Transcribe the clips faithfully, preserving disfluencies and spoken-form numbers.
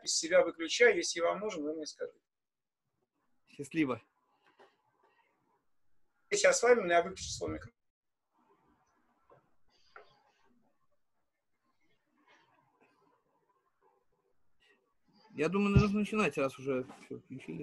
запись себя выключаю. Если вам нужен, вы мне скажите. Счастливо. Если я с вами, но я выключу свой микрофон. Я думаю, нужно начинать, раз уже все включили.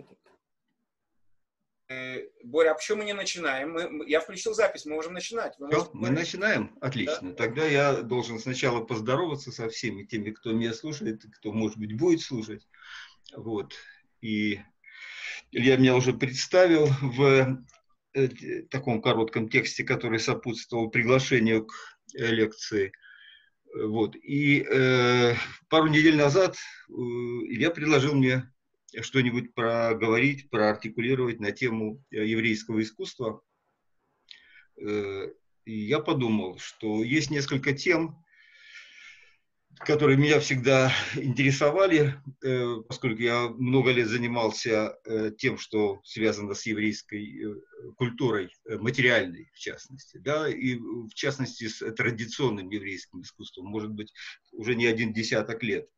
Боря, а почему мы не начинаем? Мы, я включил запись, мы можем начинать. Вы Все, мы начинаем? Отлично. Да? Тогда я должен сначала поздороваться со всеми теми, кто меня слушает, кто, может быть, будет слушать. Вот. И Илья меня уже представил в таком коротком тексте, который сопутствовал приглашению к лекции. Вот. И э, пару недель назад э, Илья предложил мне что-нибудь проговорить, проартикулировать на тему еврейского искусства. Э, и я подумал, что есть несколько тем, которые меня всегда интересовали, э, поскольку я много лет занимался э, тем, что связано с еврейской э, культурой, э, материальной в частности, да, и в частности с традиционным еврейским искусством, может быть, уже не один десяток лет.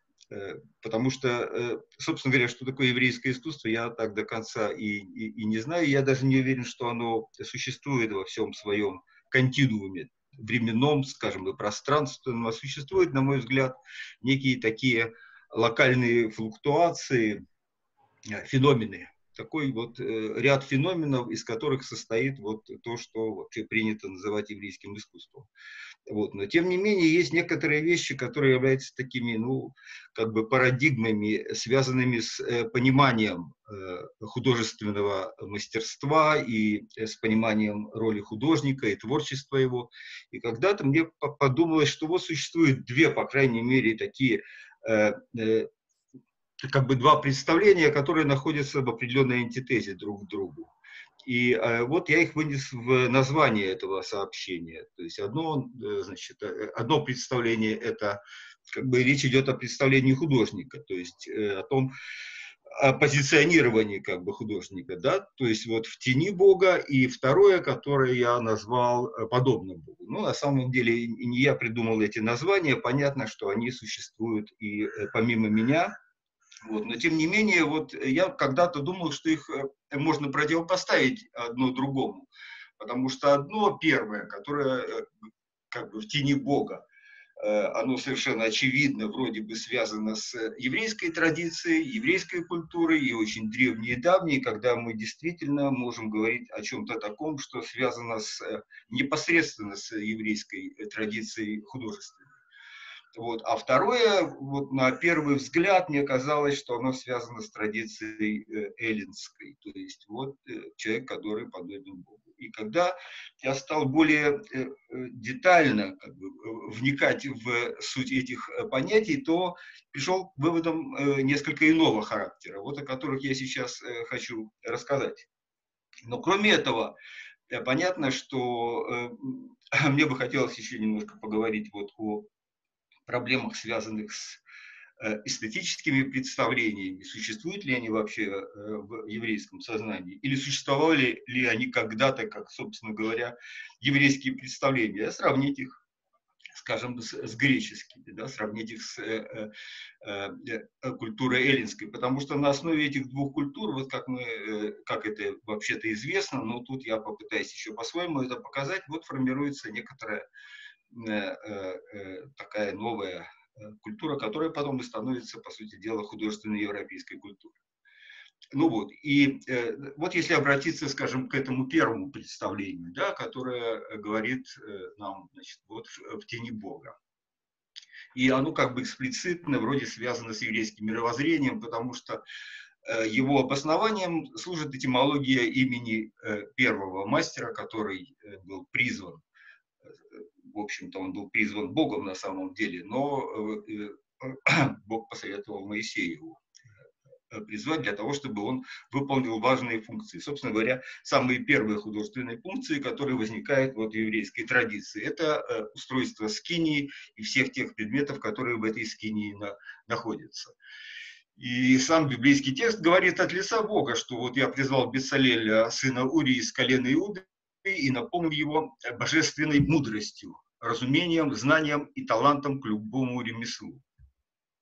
Э, потому что, э, собственно говоря, что такое еврейское искусство, я так до конца и, и, и не знаю. Я даже не уверен, что оно существует во всем своем континууме временном, скажем, и пространственном, а существуют, на мой взгляд, некие такие локальные флуктуации, феномены. Такой вот э, ряд феноменов, из которых состоит вот то, что вообще принято называть еврейским искусством. Вот. Но тем не менее есть некоторые вещи, которые являются такими, ну, как бы парадигмами, связанными с э, пониманием э, художественного мастерства и э, с пониманием роли художника и творчества его. И когда-то мне подумалось, что вот существует две, по крайней мере, такие э, э, как бы два представления, которые находятся в определенной антитезе друг к другу. И э, вот я их вынес в название этого сообщения. То есть одно, э, значит, одно представление – это, как бы речь идет о представлении художника, то есть э, о том, о позиционировании как бы художника, да, то есть вот в тени Бога, и второе, которое я назвал подобно Богу. Ну, на самом деле, не я придумал эти названия, понятно, что они существуют и э, помимо меня. Вот. Но тем не менее, вот я когда-то думал, что их можно противопоставить одно другому, потому что одно первое, которое как бы в тени Бога, оно совершенно очевидно, вроде бы связано с еврейской традицией, еврейской культурой и очень древней и давней, когда мы действительно можем говорить о чем-то таком, что связано с, непосредственно с еврейской традицией художественной. Вот. А второе, вот на первый взгляд, мне казалось, что оно связано с традицией э, эллинской, то есть вот э, человек, который подобен Богу. И когда я стал более э, детально как бы, вникать в суть этих понятий, то пришел к выводам э, несколько иного характера, вот о которых я сейчас э, хочу рассказать. Но кроме этого, э, понятно, что э, мне бы хотелось еще немножко поговорить вот о проблемах, связанных с э, эстетическими представлениями, существуют ли они вообще э, в еврейском сознании, или существовали ли они когда-то, как, собственно говоря, еврейские представления, а сравнить их, скажем, с, с греческими, да, сравнить их с э, э, э, культурой эллинской, потому что на основе этих двух культур, вот как, мы, э, как это вообще-то известно, но тут я попытаюсь еще по-своему это показать, вот формируется некоторая такая новая культура, которая потом и становится, по сути дела, художественной европейской культурой. Ну вот, и э, вот если обратиться, скажем, к этому первому представлению, да, которое говорит э, нам, значит, вот в, в тени Бога. И оно как бы эксплицитно вроде связано с еврейским мировоззрением, потому что э, его обоснованием служит этимология имени э, первого мастера, который э, был призван. В общем-то, он был призван Богом на самом деле, но Бог посоветовал Моисею его призвать для того, чтобы он выполнил важные функции. Собственно говоря, самые первые художественные функции, которые возникают вот в еврейской традиции, это устройство скинии и всех тех предметов, которые в этой скинии на, находятся. И сам библейский текст говорит от лица Бога, что вот я призвал Бецалеля, сына Урии, из колена Иуды, и наполнил его божественной мудростью, разумением, знанием и талантом к любому ремеслу.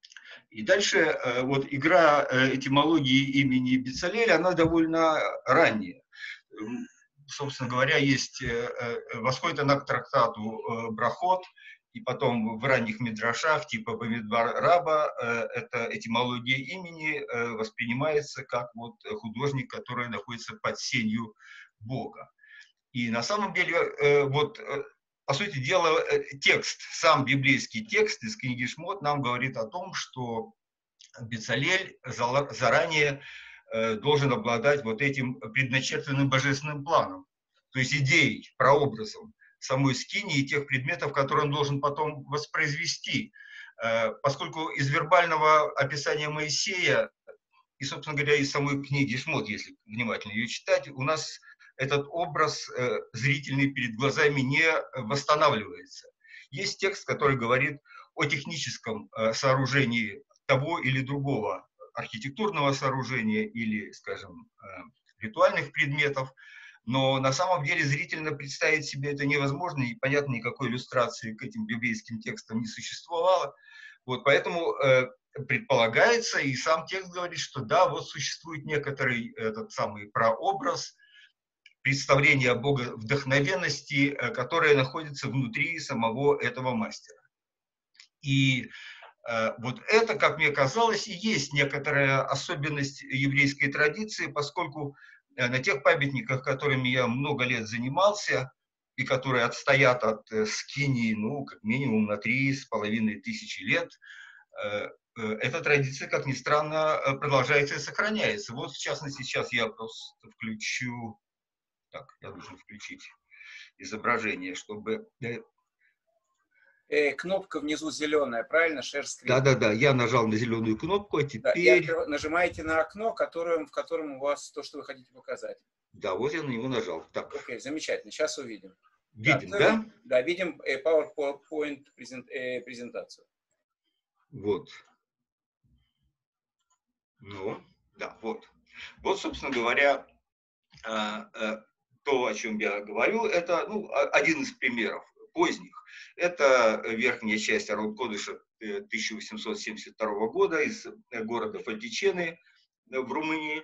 И дальше вот игра этимологии имени Бецалеля, она довольно ранняя. Собственно говоря, есть, восходит она к трактату Брахот, и потом в ранних мидрашах, типа Бамидбар Раба, эта этимология имени воспринимается как вот художник, который находится под сенью Бога. И на самом деле, вот, по сути дела, текст, сам библейский текст из книги Шмот нам говорит о том, что Бецалель заранее должен обладать вот этим предначертанным божественным планом, то есть идеей, прообразом самой скинии и тех предметов, которые он должен потом воспроизвести. Поскольку из вербального описания Моисея и, собственно говоря, из самой книги Шмот, если внимательно ее читать, у нас этот образ зрительный перед глазами не восстанавливается. Есть текст, который говорит о техническом сооружении того или другого архитектурного сооружения или, скажем, ритуальных предметов, но на самом деле зрительно представить себе это невозможно, и, понятно, никакой иллюстрации к этим библейским текстам не существовало. Вот, поэтому э, предполагается, и сам текст говорит, что да, вот существует некоторый этот самый прообраз, представление о боговдохновенности, э, которое находится внутри самого этого мастера. И вот это, как мне казалось, и есть некоторая особенность еврейской традиции, поскольку на тех памятниках, которыми я много лет занимался, и которые отстоят от скинии, ну, как минимум на три с половиной тысячи лет, эта традиция, как ни странно, продолжается и сохраняется. Вот, в частности, сейчас я просто включу, так, я должен включить изображение, чтобы... Э, кнопка внизу зеленая, правильно? Share screen. Да-да-да, я нажал на зеленую кнопку, а теперь... Да, и открыв... нажимаете на окно, которое, в котором у вас то, что вы хотите показать. Да, вот я на него нажал. Так. Окей, замечательно, сейчас увидим. Видим, да? да? Да, видим PowerPoint презентацию. Вот. Ну, да, вот. Вот, собственно говоря, то, о чем я говорю, это, ну, один из примеров поздних. Это верхняя часть Арон Кодыша тысяча восемьсот семьдесят второго года из города Фатичены в Румынии.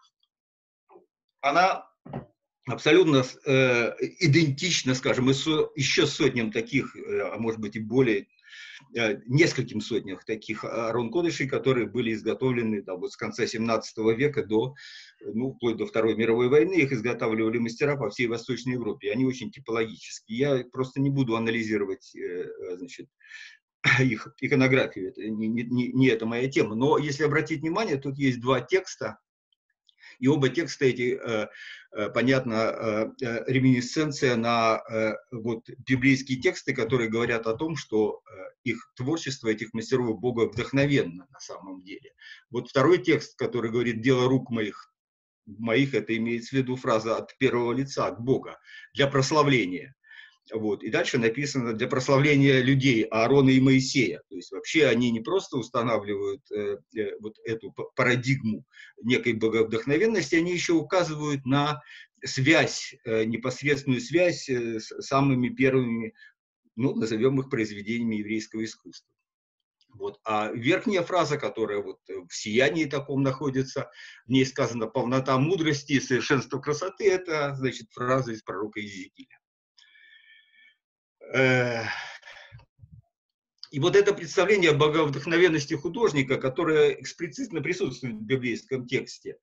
Она абсолютно э, идентична, скажем, еще сотням таких, а может быть и более, э, нескольким сотням таких Арон Кодышей, которые были изготовлены да, вот с конца семнадцатого века до, ну, вплоть до Второй мировой войны. Их изготавливали мастера по всей Восточной Европе. Они очень типологические. Я просто не буду анализировать, э, значит, их иконографию. Это не, не, не это моя тема. Но если обратить внимание, тут есть два текста. И оба текста эти, понятно, реминисценция на вот, библейские тексты, которые говорят о том, что их творчество, этих мастеров Бога вдохновенно на самом деле. Вот второй текст, который говорит «дело рук моих», моих, это имеется в виду фраза от первого лица, от Бога, для прославления. Вот. И дальше написано для прославления людей Аарона и Моисея. То есть вообще они не просто устанавливают э, э, вот эту парадигму некой боговдохновенности, они еще указывают на связь, э, непосредственную связь э, с самыми первыми, ну, назовем их произведениями еврейского искусства. Вот. А верхняя фраза, которая вот в сиянии таком находится, в ней сказано «полнота мудрости и совершенство красоты», это, значит, фраза из пророка Иезекииля. И вот это представление о боговдохновенности художника, которое эксплицитно присутствует в библейском тексте,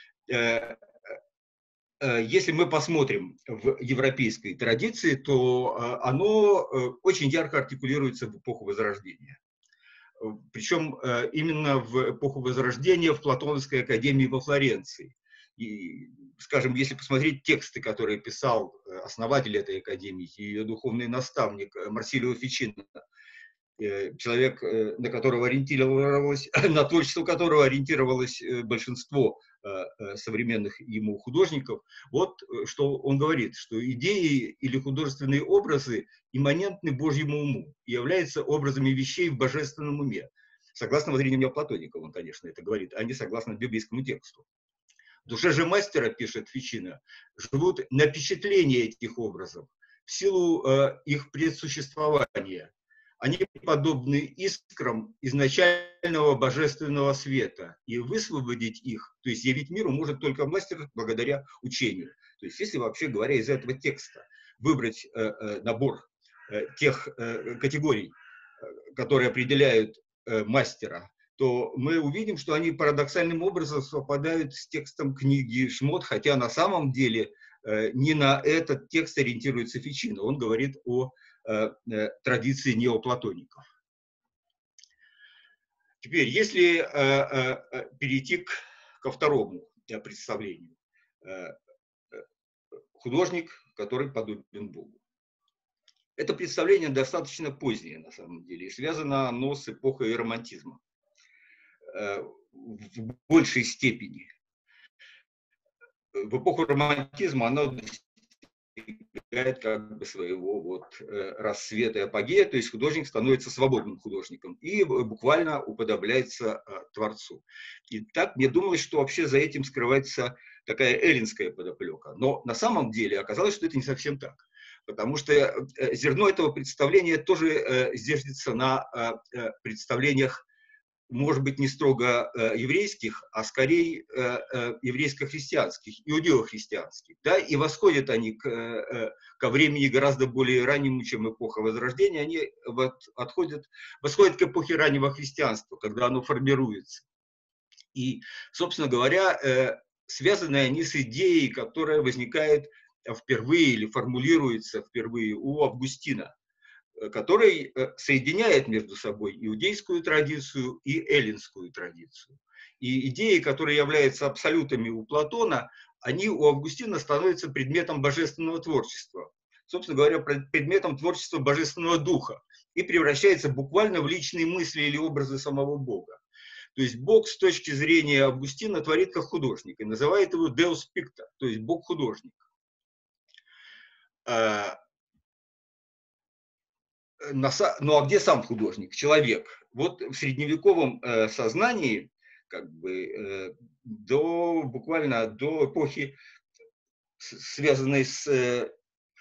если мы посмотрим в европейской традиции, то оно очень ярко артикулируется в эпоху Возрождения. Причем именно в эпоху Возрождения в Платоновской академии во Флоренции. И, скажем, если посмотреть тексты, которые писал основатель этой академии, ее духовный наставник Марсилио Фичино, человек, на которого ориентировалось, на творчество которого ориентировалось большинство современных ему художников, вот что он говорит, что идеи или художественные образы имманентны Божьему уму и являются образами вещей в божественном уме. Согласно воззрению неоплатоников, он, конечно, это говорит, а не согласно библейскому тексту. В душе же мастера, пишет Фичино, живут напечатления этих образов в силу э, их предсуществования. они подобны искрам изначального божественного света, и высвободить их, то есть явить миру, может только мастер благодаря учению. То есть, если вообще говоря из этого текста выбрать э, э, набор э, тех э, категорий, э, которые определяют э, мастера, то мы увидим, что они парадоксальным образом совпадают с текстом книги Шмот, хотя на самом деле э, не на этот текст ориентируется Фичино. Он говорит о э, э, традиции неоплатоников. Теперь, если э, э, перейти к, ко второму э, представлению. Э, художник, который подобен Богу. Это представление достаточно позднее, на самом деле, и связано оно с эпохой романтизма. В большей степени. В эпоху романтизма оно достигает как бы своего вот рассвета и апогея, то есть художник становится свободным художником и буквально уподобляется Творцу. И так мне думалось, что вообще за этим скрывается такая эллинская подоплека. Но на самом деле оказалось, что это не совсем так. Потому что зерно этого представления тоже зиждется на представлениях, может быть, не строго э, еврейских, а скорее э, э, еврейско-христианских, иудео-христианских. Да? И восходят они к, э, ко времени гораздо более раннему, чем эпоха Возрождения. Они вот отходят, восходят к эпохе раннего христианства, когда оно формируется. И, собственно говоря, э, связаны они с идеей, которая возникает впервые или формулируется впервые у Августина, который соединяет между собой иудейскую традицию и эллинскую традицию. И идеи, которые являются абсолютами у Платона, они у Августина становятся предметом божественного творчества. Собственно говоря, предметом творчества божественного духа. И превращается буквально в личные мысли или образы самого Бога. То есть Бог с точки зрения Августина творит как художник. И называет его Deus Picta, то есть Бог-художник. Ну а где сам художник, человек? Вот в средневековом э, сознании, как бы, э, до, буквально до эпохи, связанной с, э,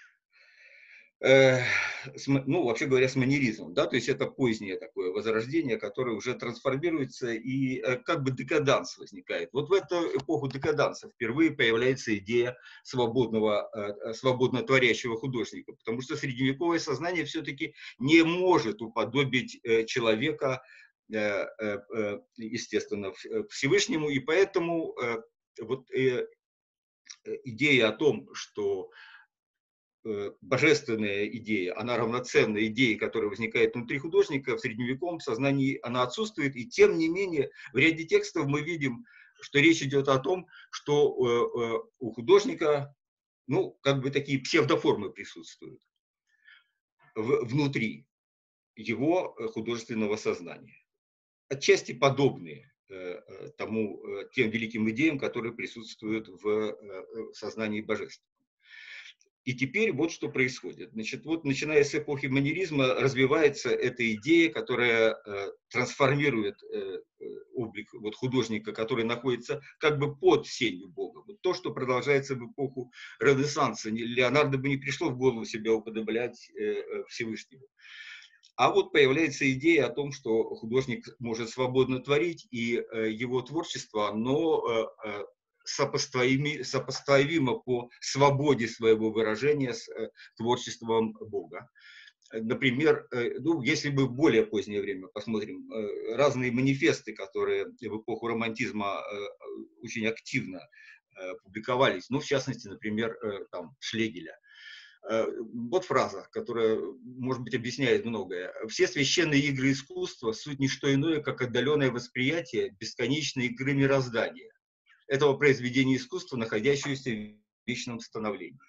э, с, ну, вообще говоря, с маньеризмом, да, то есть это позднее такое возрождение, которое уже трансформируется и э, как бы декаданс возникает. Вот в эту эпоху декаданса впервые появляется идея свободного, э, свободно творящего художника, потому что средневековое сознание все-таки не может уподобить э, человека, э, э, естественно, Всевышнему, и поэтому э, вот э, идея о том, что божественная идея, она равноценна идее, которая возникает внутри художника, в средневековом сознании она отсутствует, и тем не менее в ряде текстов мы видим, что речь идет о том, что у художника, ну, как бы такие псевдоформы присутствуют внутри его художественного сознания. Отчасти подобные тому, тем великим идеям, которые присутствуют в сознании божества. И теперь вот что происходит. Значит, вот начиная с эпохи маньеризма развивается эта идея, которая э, трансформирует э, облик вот, художника, который находится как бы под сенью Бога. Вот то, что продолжается в эпоху Ренессанса. Леонардо бы не пришло в голову себя уподоблять э, Всевышнему. А вот появляется идея о том, что художник может свободно творить, и э, его творчество, оно э, Сопоставимо, сопоставимо по свободе своего выражения с э, творчеством Бога. Например, э, ну, если мы в более позднее время посмотрим э, разные манифесты, которые в эпоху романтизма э, очень активно э, публиковались, ну, в частности, например, э, там, Шлегеля. Э, вот фраза, которая, может быть, объясняет многое. «Все священные игры искусства – суть не что иное, как отдаленное восприятие бесконечной игры мироздания, этого произведения искусства, находящегося в вечном становлении».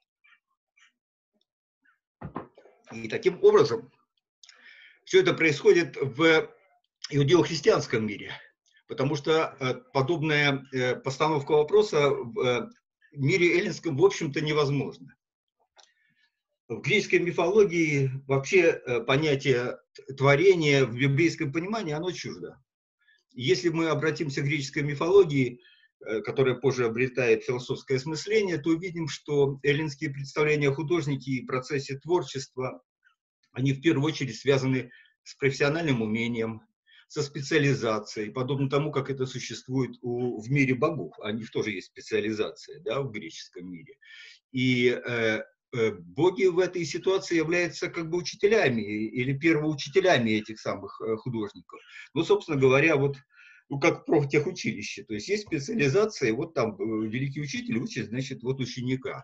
И таким образом все это происходит в иудео-христианском мире, потому что подобная постановка вопроса в мире эллинском, в общем-то, невозможна. В греческой мифологии вообще понятие творения в библейском понимании, оно чуждо. Если мы обратимся к греческой мифологии, которая позже обретает философское осмысление, то увидим, что эллинские представления о художнике и процессе творчества, они в первую очередь связаны с профессиональным умением, со специализацией, подобно тому, как это существует у, в мире богов. У них тоже есть специализация, да, в греческом мире. И э, э, боги в этой ситуации являются как бы учителями или первоучителями этих самых э, художников. Ну, собственно говоря, вот ну, как в профтехучилище. То есть есть специализация, вот там э, великий учитель учит, значит, вот ученика.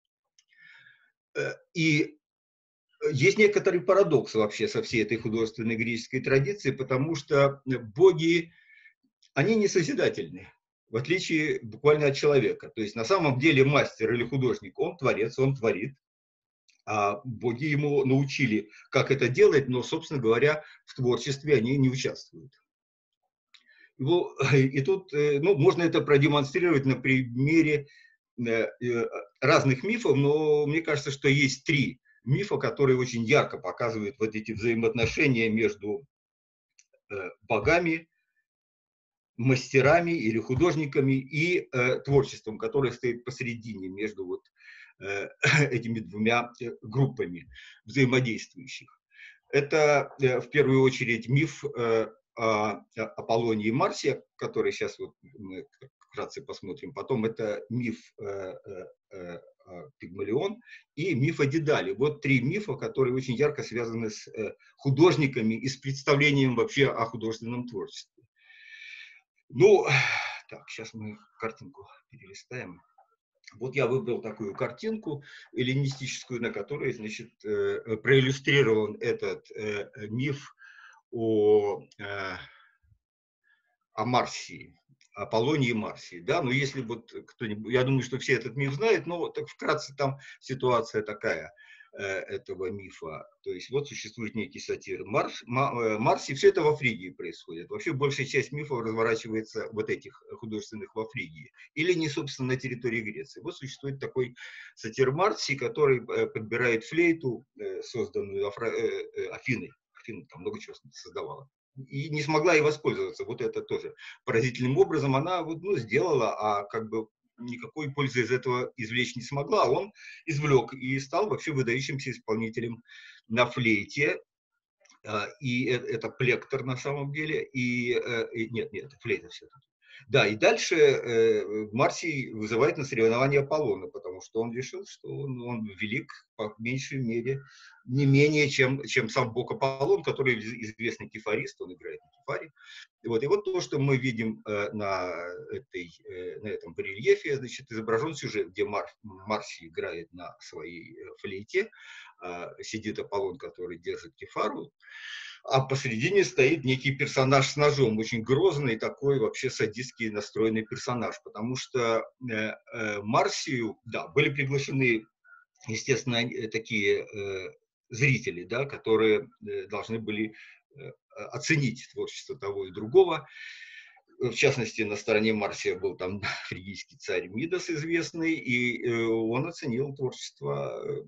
Э, и есть некоторый парадокс вообще со всей этой художественной греческой традиции, потому что боги, они не созидательны, в отличие буквально от человека. То есть на самом деле мастер или художник, он творец, он творит, а боги ему научили, как это делать, но, собственно говоря, в творчестве они не участвуют. И тут ну, можно это продемонстрировать на примере разных мифов, но мне кажется, что есть три мифа, которые очень ярко показывают вот эти взаимоотношения между э, богами, мастерами или художниками и э, творчеством, которое стоит посередине между вот э, этими двумя группами взаимодействующих. Это э, в первую очередь миф э, о Аполлоне и Марсе, который сейчас вот мы вкратце посмотрим. Потом это миф э, э, Пигмалион и миф о Дедале. Вот три мифа, которые очень ярко связаны с э, художниками и с представлением вообще о художественном творчестве. Ну, так, сейчас мы картинку перелистаем. Вот я выбрал такую картинку эллинистическую, на которой, значит, э, проиллюстрирован этот э, миф о, э, о Марсии. Аполлоне и Марсии, да, но если вот кто-нибудь, я думаю, что все этот миф знают, но так вкратце там ситуация такая э, этого мифа, то есть вот существует некий сатир Марс, Марсии, все это во Фригии происходит, вообще большая часть мифов разворачивается вот этих художественных во Фригии, или не, собственно, на территории Греции. Вот существует такой сатир Марсии, который э, подбирает флейту, э, созданную Афро, э, Афиной, Афина там много чего создавала, и не смогла ей воспользоваться. Вот это тоже поразительным образом она вот, ну, сделала, а как бы никакой пользы из этого извлечь не смогла. Он извлек и стал вообще выдающимся исполнителем на флейте. И это плектор на самом деле. И, и нет, нет, это флейта все-таки. Да, и дальше э, Марсий вызывает на соревнования Аполлона, потому что он решил, что он, он велик по меньшей мере, не менее, чем, чем сам бог Аполлон, который известный кефарист, он играет на кефаре. И вот, и вот то, что мы видим э, на, этой, э, на этом барельефе, значит, изображен сюжет, где Мар, Марсий играет на своей флейте, э, сидит Аполлон, который держит кефару, а посередине стоит некий персонаж с ножом, очень грозный, такой вообще садистский настроенный персонаж, потому что э, э, Марсию, да, были приглашены, естественно, такие э, зрители, да, которые э, должны были э, оценить творчество того и другого. В частности, на стороне Марсия был там фригийский царь Мидас известный, и э, он оценил творчество э,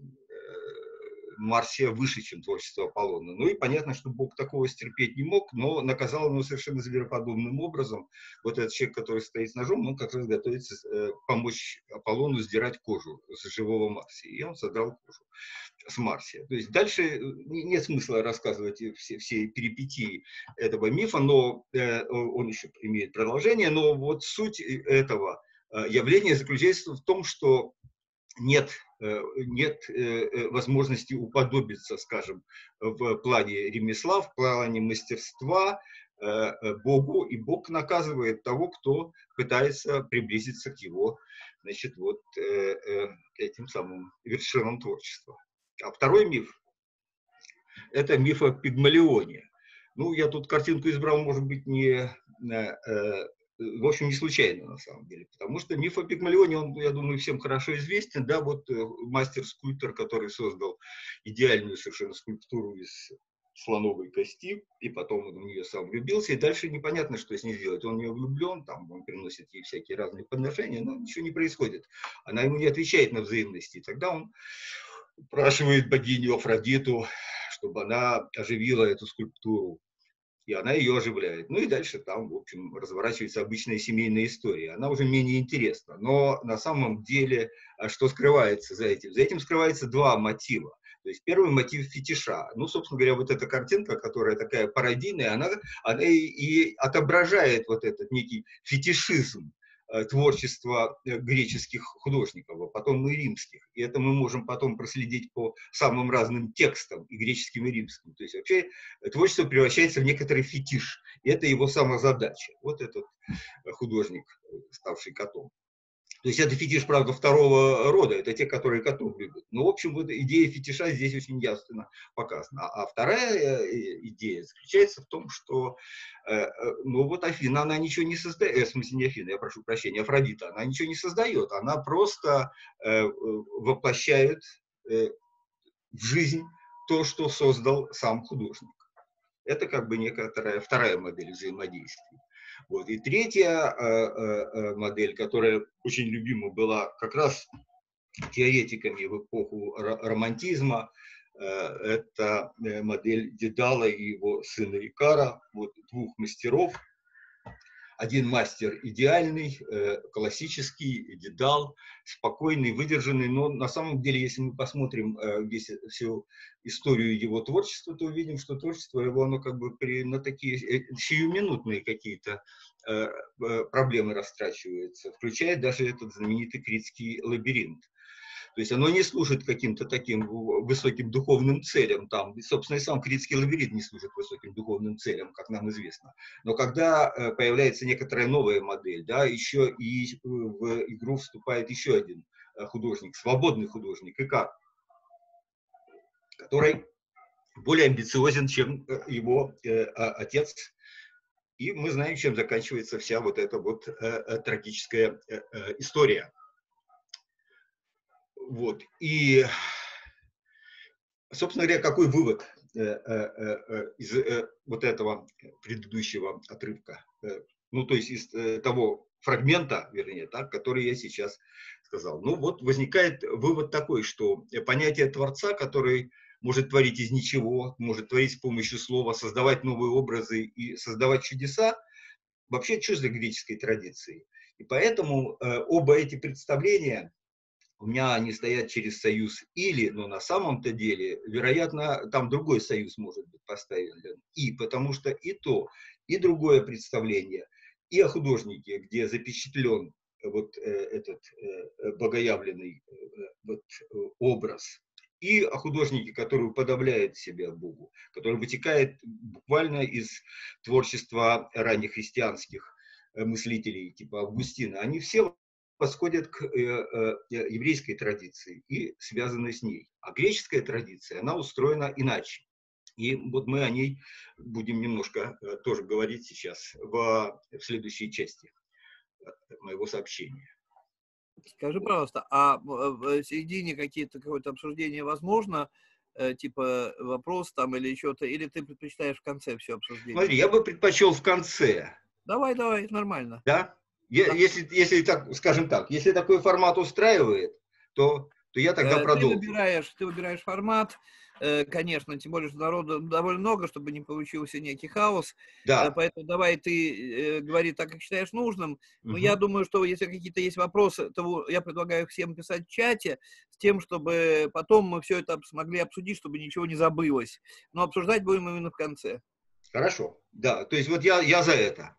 Марсия выше, чем творчество Аполлона. Ну и понятно, что Бог такого стерпеть не мог, но наказал его совершенно звероподобным образом. Вот этот человек, который стоит с ножом, он как раз готовится э, помочь Аполлону сдирать кожу с живого Марсия. И он содрал кожу с Марсия. То есть дальше нет смысла рассказывать все, все перипетии этого мифа, но э, он еще имеет продолжение. Но вот суть этого э, явления заключается в том, что нет, нет возможности уподобиться, скажем, в плане ремесла, в плане мастерства Богу, и Бог наказывает того, кто пытается приблизиться к его, значит, вот этим самым вершинам творчества. А второй миф – это миф о Пигмалионе. Ну, я тут картинку избрал, может быть, не... В общем, не случайно, на самом деле, потому что миф о Пигмалионе, он, я думаю, всем хорошо известен, да, вот мастер-скульптор, который создал идеальную совершенно скульптуру из слоновой кости, и потом он в нее сам влюбился, и дальше непонятно, что с ней сделать. Он в нее влюблен, там, он приносит ей всякие разные подношения, но ничего не происходит. Она ему не отвечает на взаимности, и тогда он упрашивает богиню Афродиту, чтобы она оживила эту скульптуру. И она ее оживляет. Ну и дальше там, в общем, разворачивается обычная семейная история. Она уже менее интересна. Но на самом деле, что скрывается за этим? За этим скрывается два мотива. То есть первый мотив фетиша. Ну, собственно говоря, вот эта картинка, которая такая пародийная, она, она и, и отображает вот этот некий фетишизм творчества греческих художников, а потом и римских. И это мы можем потом проследить по самым разным текстам, и греческим, и римским. То есть вообще творчество превращается в некоторый фетиш. И это его самозадача. Вот этот художник, ставший котом. То есть это фетиш, правда, второго рода, это те, которые котов любят. Но, в общем, вот идея фетиша здесь очень ясно показана. А вторая идея заключается в том, что, ну вот Афина, она ничего не создает, в смысле не Афина, я прошу прощения, Афродита, она ничего не создает, она просто воплощает в жизнь то, что создал сам художник. Это как бы некоторая вторая модель взаимодействия. Вот. И третья э, э, модель, которая очень любима была как раз теоретиками в эпоху романтизма, э, это модель Дедала и его сына Икара, вот, двух мастеров. Один мастер идеальный, э, классический, Дедал, спокойный, выдержанный, но на самом деле, если мы посмотрим э, весь, всю историю его творчества, то увидим, что творчество его, оно как бы при, на такие сиюминутные какие-то э, проблемы растрачивается, включая даже этот знаменитый Критский лабиринт. То есть оно не служит каким-то таким высоким духовным целям. Там, собственно, и сам Критский лабиринт не служит высоким духовным целям, как нам известно. Но когда появляется некоторая новая модель, да, еще и в игру вступает еще один художник, свободный художник, Икар, который более амбициозен, чем его отец. И мы знаем, чем заканчивается вся вот эта вот трагическая история. Вот. И, собственно говоря, какой вывод э, э, э, из э, вот этого предыдущего отрывка? Э, ну, то есть из э, того фрагмента, вернее, так, который я сейчас сказал. Ну, вот возникает вывод такой, что понятие Творца, который может творить из ничего, может творить с помощью слова, создавать новые образы и создавать чудеса, вообще чуждо греческой традиции. И поэтому э, оба эти представления, у меня они стоят через союз или, но на самом-то деле, вероятно, там другой союз может быть поставлен. И потому что и то, и другое представление, и о художнике, где запечатлен вот э, этот э, богоявленный э, вот, э, образ, и о художнике, который уподобляет себя Богу, который вытекает буквально из творчества ранних христианских мыслителей, типа Августина, они все восходят к э, э, еврейской традиции и связаны с ней. А греческая традиция, она устроена иначе. И вот мы о ней будем немножко э, тоже говорить сейчас в, в следующей части моего сообщения. Скажи, пожалуйста, а в середине какие-то какое-то обсуждение возможно? Э, типа вопрос там или что-то, или ты предпочитаешь в конце все обсуждение? Смотри, я бы предпочел в конце. Давай, давай, нормально. Да? Если, если так, скажем так, если такой формат устраивает, то, то я тогда ты продолжу. Выбираешь, ты выбираешь формат, э, конечно, тем более, что народу довольно много, чтобы не получился некий хаос. Да. Э, поэтому давай ты э, говори так, как считаешь нужным. Но Угу. я думаю, что если какие-то есть вопросы, то я предлагаю всем писать в чате, с тем, чтобы потом мы все это смогли обсудить, чтобы ничего не забылось. Но обсуждать будем именно в конце. Хорошо. Да, то есть вот я, я за это.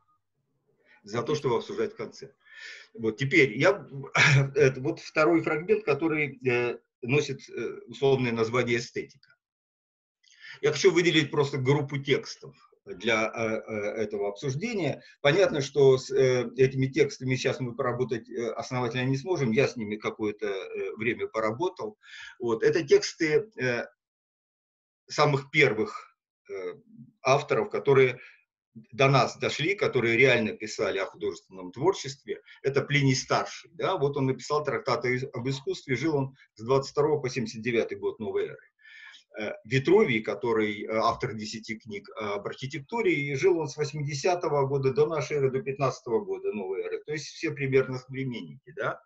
За то, чтобы обсуждать в конце. Вот теперь я это вот второй фрагмент, который э, носит э, условное название эстетика. Я хочу выделить просто группу текстов для э, э, этого обсуждения. Понятно, что с э, этими текстами сейчас мы поработать э, основательно не сможем. Я с ними какое-то э, время поработал. Вот. Это тексты э, самых первых э, авторов, которые до нас дошли, которые реально писали о художественном творчестве, это Плиний Старший. Да? Вот он написал трактаты об искусстве, жил он с двадцать второго по семьдесят девятый год новой эры. Витрувий, который автор десяти книг об архитектуре, и жил он с восьмидесятого года до нашей эры, до пятнадцатого года новой эры. То есть все примерно современники. Да?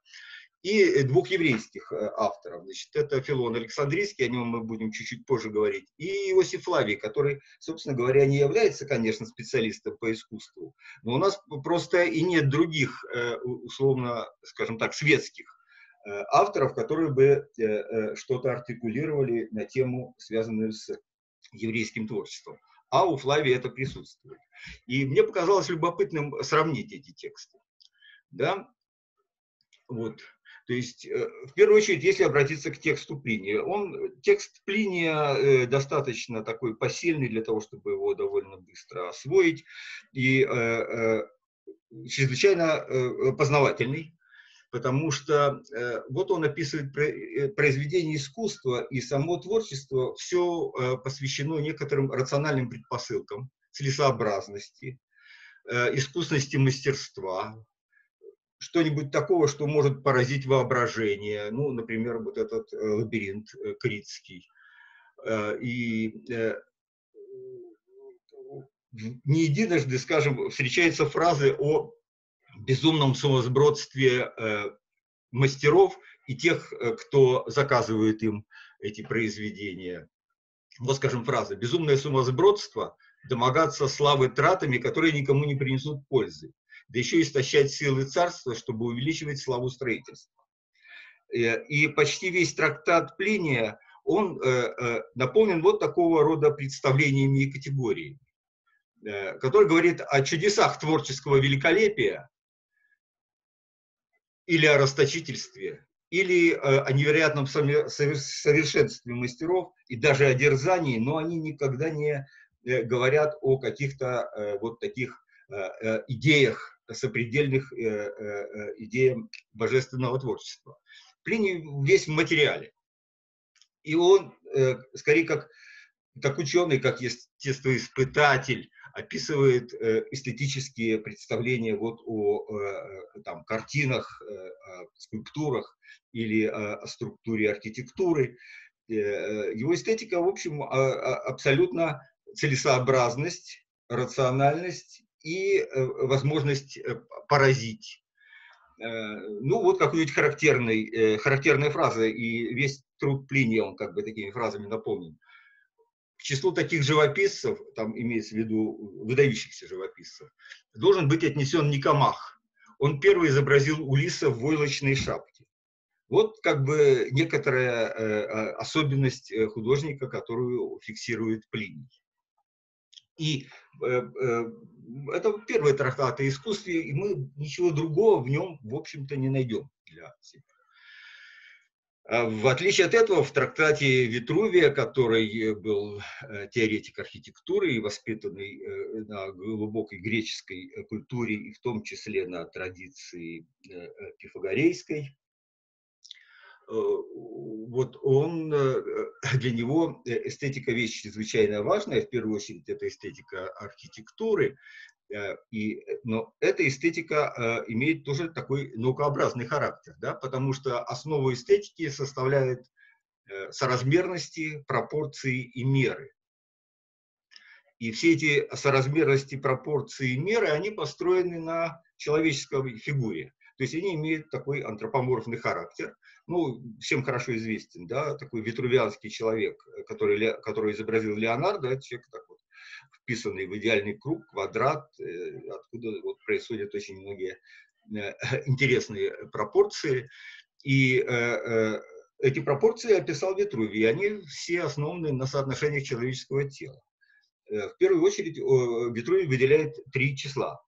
И двух еврейских авторов. Значит, это Филон Александрийский, о нем мы будем чуть-чуть позже говорить, и Иосиф Флавий, который, собственно говоря, не является, конечно, специалистом по искусству, но у нас просто и нет других, условно, скажем так, светских авторов, которые бы что-то артикулировали на тему, связанную с еврейским творчеством. А у Флавия это присутствует. И мне показалось любопытным сравнить эти тексты. Да? Вот. То есть, в первую очередь, если обратиться к тексту Плиния, он, текст Плиния достаточно такой посильный для того, чтобы его довольно быстро освоить, и э, э, чрезвычайно э, познавательный, потому что э, вот он описывает произведение искусства, и само творчество все э, посвящено некоторым рациональным предпосылкам, целесообразности, э, искусности мастерства, что-нибудь такого, что может поразить воображение. Ну, например, вот этот лабиринт критский. И не единожды, скажем, встречаются фразы о безумном сумасбродстве мастеров и тех, кто заказывает им эти произведения. Вот, скажем, фраза: «Безумное сумасбродство – домогаться славы тратами, которые никому не принесут пользы, да еще истощать силы царства, чтобы увеличивать славу строительства». И почти весь трактат Плиния, он наполнен вот такого рода представлениями и категориями, который говорит о чудесах творческого великолепия, или о расточительстве, или о невероятном совершенстве мастеров, и даже о дерзании, но они никогда не говорят о каких-то вот таких идеях, сопредельных идеям божественного творчества. Плиний весь в материале. И он, скорее, как, как ученый, как естествоиспытатель, описывает эстетические представления вот о там, картинах, о скульптурах или о структуре архитектуры. Его эстетика, в общем, абсолютно целесообразность, рациональность и возможность поразить. Ну, вот какую-нибудь характерная фраза, и весь труд Плиния, он как бы такими фразами наполнен. К числу таких живописцев, там имеется в виду выдающихся живописцев, должен быть отнесен Никомах. Он первый изобразил Улисса в войлочной шапке. Вот как бы некоторая э, особенность художника, которую фиксирует Плиний. И э, э, это первый трактат о искусстве, и мы ничего другого в нем, в общем-то, не найдем для себя. В отличие от этого, в трактате Витрувия, который был теоретик архитектуры и воспитанный на глубокой греческой культуре, и в том числе на традиции пифагорейской, вот он, для него эстетика вещь чрезвычайно важная, в первую очередь это эстетика архитектуры, и, но эта эстетика э, имеет тоже такой наукообразный характер, да, потому что основу эстетики составляют э, соразмерности, пропорции и меры. И все эти соразмерности, пропорции и меры, они построены на человеческой фигуре. То есть они имеют такой антропоморфный характер. Ну, всем хорошо известен, да, такой витрувианский человек, который, который изобразил Леонардо, это человек такой, вписанный в идеальный круг, квадрат, откуда вот происходят очень многие интересные пропорции. И э, эти пропорции описал Витрувий, и они все основаны на соотношениях человеческого тела. В первую очередь Витрувий выделяет три числа,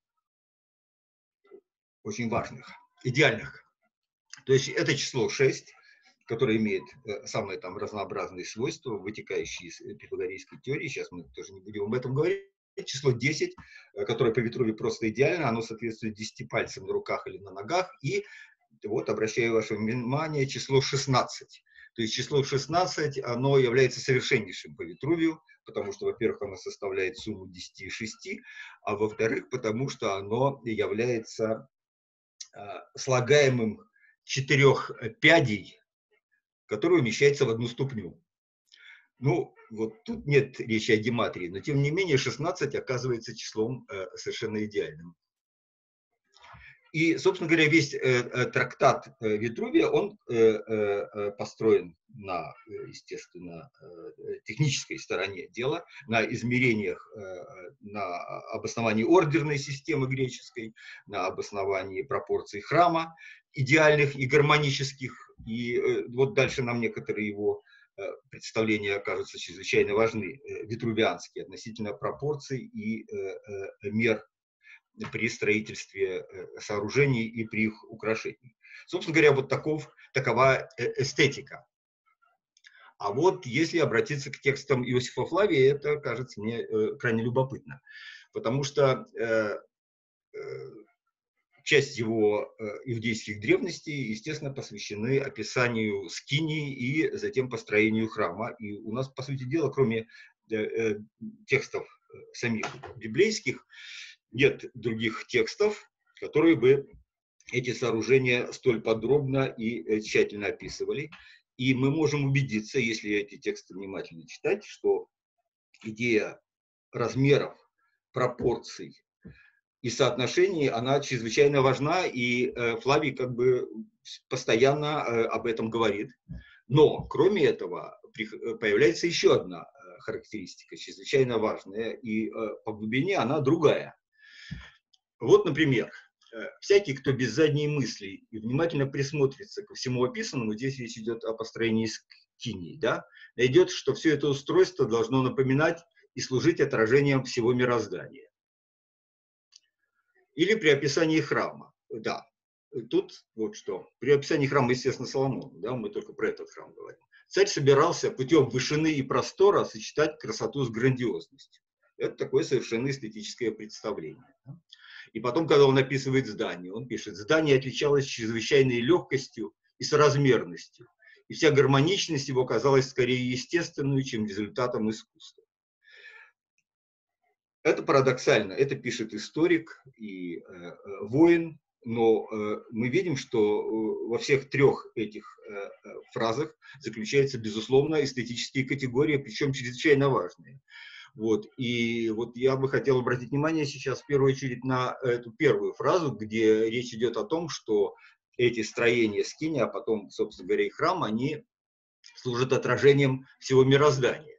очень важных, идеальных. То есть это число шесть, которое имеет самые там разнообразные свойства, вытекающие из пифагорейской теории. Сейчас мы тоже не будем об этом говорить. Число десять, которое по Витрувию просто идеально, оно соответствует десяти пальцам на руках или на ногах. И вот обращаю ваше внимание, число шестнадцать. То есть число шестнадцать, оно является совершеннейшим по Витрувию, потому что, во-первых, оно составляет сумму десяти и шести, а во-вторых, потому что оно является а, слагаемым четырех пядей, который умещается в одну ступню. Ну, вот тут нет речи о гематрии, но тем не менее шестнадцать оказывается числом э, совершенно идеальным. И, собственно говоря, весь трактат Витрувия, он построен на, естественно, технической стороне дела, на измерениях, на обосновании ордерной системы греческой, на обосновании пропорций храма, идеальных и гармонических. И вот дальше нам некоторые его представления окажутся чрезвычайно важны, витрувианские, относительно пропорций и мер при строительстве сооружений и при их украшении. Собственно говоря, вот таков, такова эстетика. А вот если обратиться к текстам Иосифа Флавия, это кажется мне крайне любопытно, потому что часть его иудейских древностей, естественно, посвящены описанию скинии и затем построению храма. И у нас, по сути дела, кроме текстов самих библейских, нет других текстов, которые бы эти сооружения столь подробно и тщательно описывали. И мы можем убедиться, если эти тексты внимательно читать, что идея размеров, пропорций и соотношений, она чрезвычайно важна, и Флавий как бы постоянно об этом говорит. Но, кроме этого, появляется еще одна характеристика, чрезвычайно важная, и по глубине она другая. Вот, например, всякий, кто без задней мысли и внимательно присмотрится ко всему описанному, здесь речь идет о построении скинии, да, найдет, что все это устройство должно напоминать и служить отражением всего мироздания. Или при описании храма, да, тут вот что, при описании храма, естественно, Соломона, да, мы только про этот храм говорим. Царь собирался путем вышины и простора сочетать красоту с грандиозностью. Это такое совершенно эстетическое представление. И потом, когда он описывает здание, он пишет: здание отличалось чрезвычайной легкостью и соразмерностью, и вся гармоничность его казалась скорее естественной, чем результатом искусства. Это парадоксально, это пишет историк и э, воин, но э, мы видим, что э, во всех трех этих э, фразах заключаются, безусловно, эстетические категории, причем чрезвычайно важные. Вот. И вот я бы хотел обратить внимание сейчас в первую очередь на эту первую фразу, где речь идет о том, что эти строения скинии, а потом, собственно говоря, и храм, они служат отражением всего мироздания.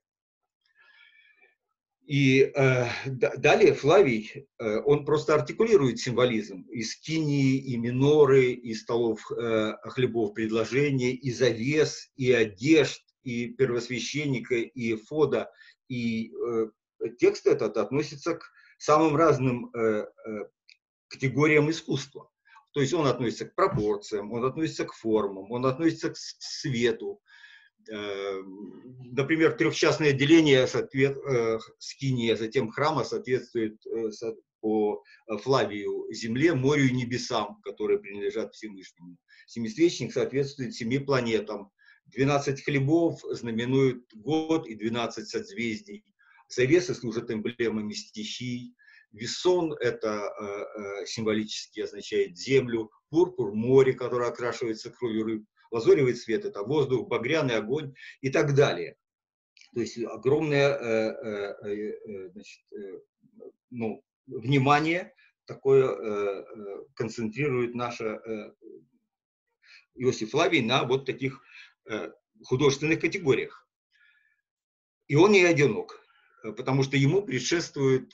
И э, далее Флавий, э, он просто артикулирует символизм и скинии, и миноры, и столов э, хлебов предложения, и завес, и одежд, и первосвященника, и эфода. И э, текст этот относится к самым разным э, э, категориям искусства. То есть он относится к пропорциям, он относится к формам, он относится к свету. Э, например, трехчастное деление соответ, э, скинии, а затем храма соответствует э, со, по Флавию земле, морю и небесам, которые принадлежат Всевышнему. Семисвечник соответствует семи планетам. двенадцать хлебов знаменуют год и двенадцать созвездий. Завесы служат эмблемами стихий. Весон – это э, символически означает землю. Пурпур – море, которое окрашивается кровью рыб. Лазоревый цвет – это воздух, багряный огонь и так далее. То есть огромное э, э, значит, э, ну, внимание такое э, концентрирует наше э, Иосиф Флавий на вот таких художественных категориях. И он не одинок, потому что ему предшествует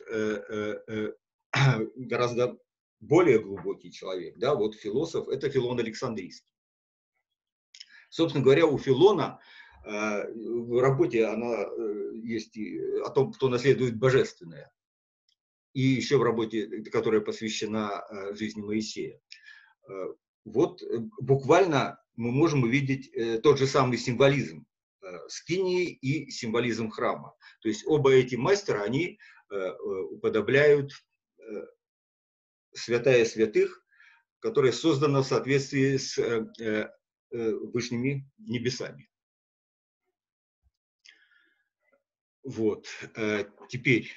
гораздо более глубокий человек. Да? Вот философ, это Филон Александрийский. Собственно говоря, у Филона в работе она есть о том, кто наследует божественное. И еще в работе, которая посвящена жизни Моисея. Вот буквально мы можем увидеть э, тот же самый символизм э, скинии и символизм храма. То есть оба эти мастера, они э, уподобляют э, святая святых, которая создана в соответствии с э, э, вышними небесами. Вот. Э, теперь,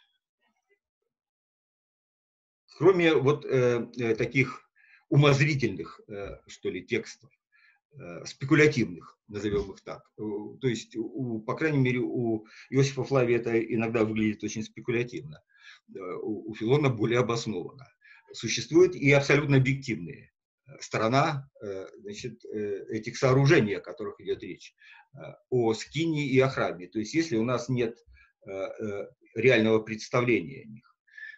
кроме вот э, э, таких умозрительных, э, что ли, текстов, э, спекулятивных, назовем их так. То есть, у, по крайней мере, у Иосифа Флавия это иногда выглядит очень спекулятивно, у, у Филона более обоснованно. существует и абсолютно объективная сторона, значит, этих сооружений, о которых идет речь, о скинии и о храме. То есть, если у нас нет реального представления о них,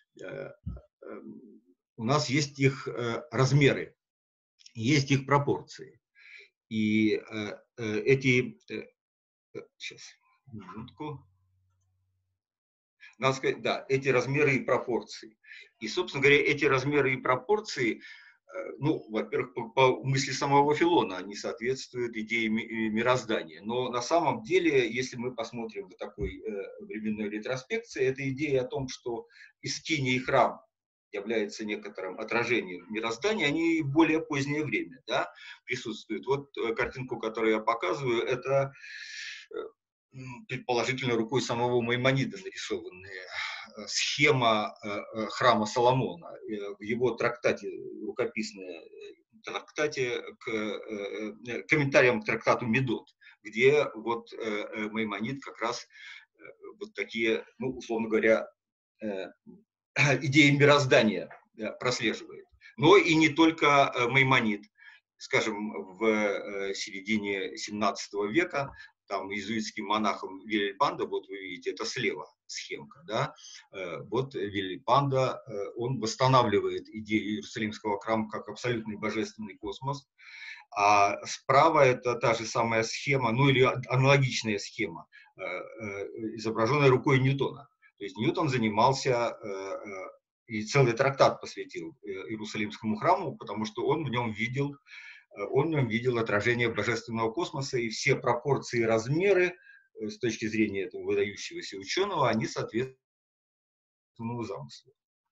у нас есть их размеры, есть их пропорции. И эти... Сейчас, минутку. Надо сказать, да, эти размеры и пропорции. И, собственно говоря, эти размеры и пропорции, ну, во-первых, по, по мысли самого Филона, они соответствуют идее мироздания. Но на самом деле, если мы посмотрим в такой э, временной ретроспекции, эта идея о том, что и скиния, и храм является некоторым отражением мироздания, они в более позднее время, да, присутствуют. Вот картинку, которую я показываю, это предположительно рукой самого Маймонида нарисованная схема храма Соломона. В его трактате, рукописной трактате, к комментариям к трактату Медот, где вот Маймонид как раз вот такие, ну, условно говоря, идеи мироздания прослеживает. Но и не только Маймонид. Скажем, в середине семнадцатого века там иезуитским монахом Вильельпандо, вот вы видите, это слева схемка, да, вот Вильельпандо, он восстанавливает идею Иерусалимского храма как абсолютный божественный космос, а справа это та же самая схема, ну или аналогичная схема, изображенная рукой Ньютона. То есть Ньютон занимался и целый трактат посвятил Иерусалимскому храму, потому что он в нем видел Он в нем видел отражение божественного космоса, и все пропорции и размеры, с точки зрения этого выдающегося ученого, они соответствуют этому замыслу.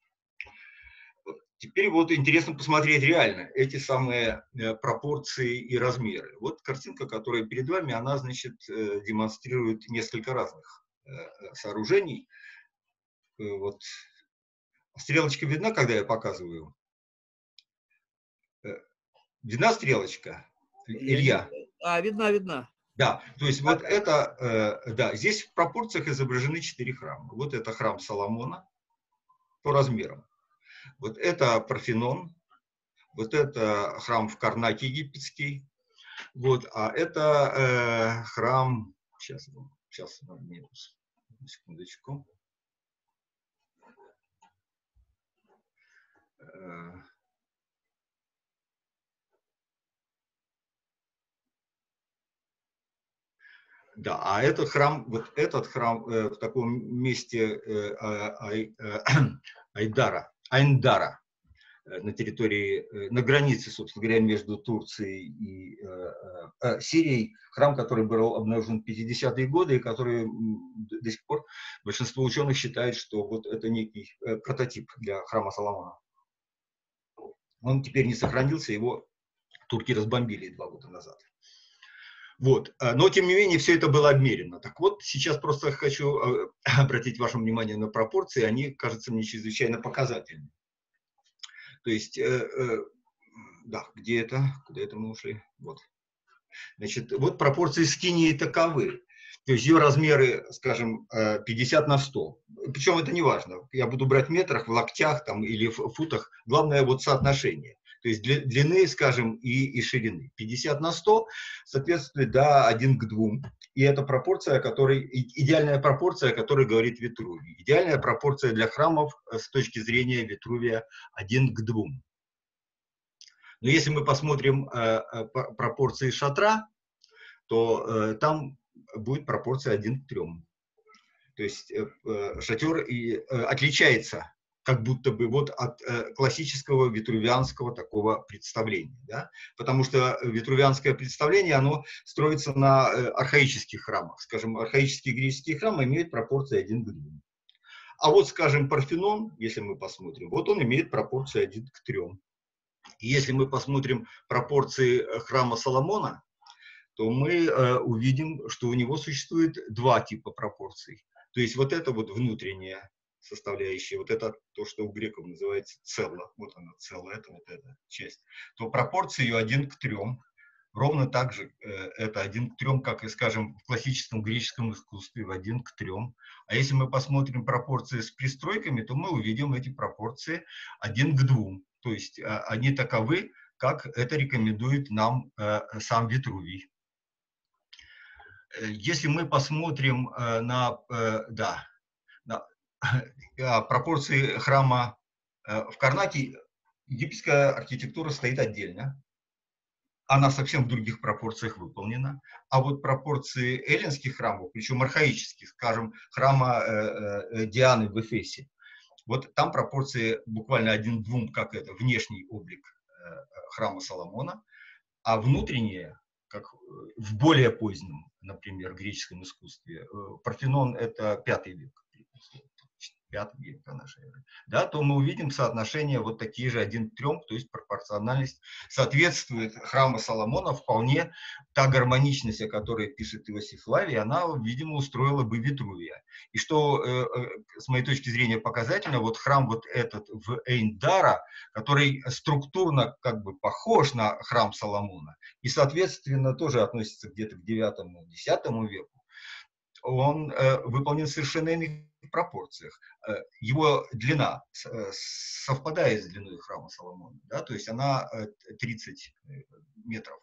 Теперь вот интересно посмотреть реально эти самые пропорции и размеры. Вот картинка, которая перед вами, она, значит, демонстрирует несколько разных сооружений. Вот стрелочка видна, когда я показываю? Видна стрелочка, Илья? А, видна, видна. Да, то есть вот это, э, да, здесь в пропорциях изображены четыре храма. Вот это храм Соломона по размерам. Вот это Парфенон, вот это храм в Карнаке египетский, вот, а это э, храм, сейчас, сейчас, минус, секундочку. Э, Да, а этот храм, вот этот храм э, в таком месте э, Ай, э, Айдара, Айндара, э, на территории, э, на границе, собственно говоря, между Турцией и э, э, Сирией, храм, который был обнаружен в пятидесятые годы и который до сих пор большинство ученых считает, что вот это некий э, прототип для храма Соломона. Он теперь не сохранился, его турки разбомбили два года назад. Вот. Но, тем не менее, все это было обмерено. Так вот, сейчас просто хочу обратить ваше внимание на пропорции, они, кажется мне, чрезвычайно показательны. То есть, э, э, да, где это? Куда это мы ушли? Вот. Значит, вот пропорции скинии таковы. То есть ее размеры, скажем, пятьдесят на сто. Причем это не важно. Я буду брать в метрах, в локтях там, или в футах. Главное вот соотношение. То есть длины, скажем, и, и ширины. пятьдесят на сто соответствует, да, один к двум. И это пропорция, которой, идеальная пропорция, о которой говорит Витрувий. Идеальная пропорция для храмов с точки зрения Витрувия один к двум. Но если мы посмотрим э, пропорции шатра, то э, там будет пропорция один к трем. То есть э, шатер и, э, отличается как будто бы вот от э, классического витрувианского такого представления. Да? Потому что витрувианское представление, оно строится на э, архаических храмах. Скажем, архаические греческие храмы имеют пропорции один к двум. А вот, скажем, Парфенон, если мы посмотрим, вот он имеет пропорции один к трем. И если мы посмотрим пропорции храма Соломона, то мы э, увидим, что у него существует два типа пропорций. То есть вот это вот внутренняя составляющая, вот это то, что у греков называется цело, вот она цело, это вот эта часть, то пропорции ее один к трем. ровно так же э, это один к трем, как и, скажем, в классическом греческом искусстве, в один к трем. А если мы посмотрим пропорции с пристройками, то мы увидим эти пропорции один к двум. То есть э, они таковы, как это рекомендует нам э, сам Витрувий. Если мы посмотрим э, на, э, да, на э, пропорции храма э, в Карнаке, египетская архитектура стоит отдельно. Она совсем в других пропорциях выполнена. А вот пропорции эллинских храмов, причем архаических, скажем, храма э, э, Дианы в Эфесе, вот там пропорции буквально один к двум, как это внешний облик э, храма Соломона, а внутренние, как в более позднем, например, греческом искусстве, Парфенон — это пятый век, пятый век до нашей эры, да, то мы увидим соотношение вот такие же один к трем, то есть пропорциональность соответствует храму Соломона вполне. Та гармоничность, о которой пишет Иосиф Флавий, она, видимо, устроила бы Витрувия. И что, э, с моей точки зрения, показательно, вот храм вот этот в Эйн-Дара, который структурно как бы похож на храм Соломона и, соответственно, тоже относится где-то к девятому-десятому веку, он э, выполнен в совершенно иных пропорциях. Э, его длина э, совпадает с длиной храма Соломона, да, то есть она э, тридцать метров,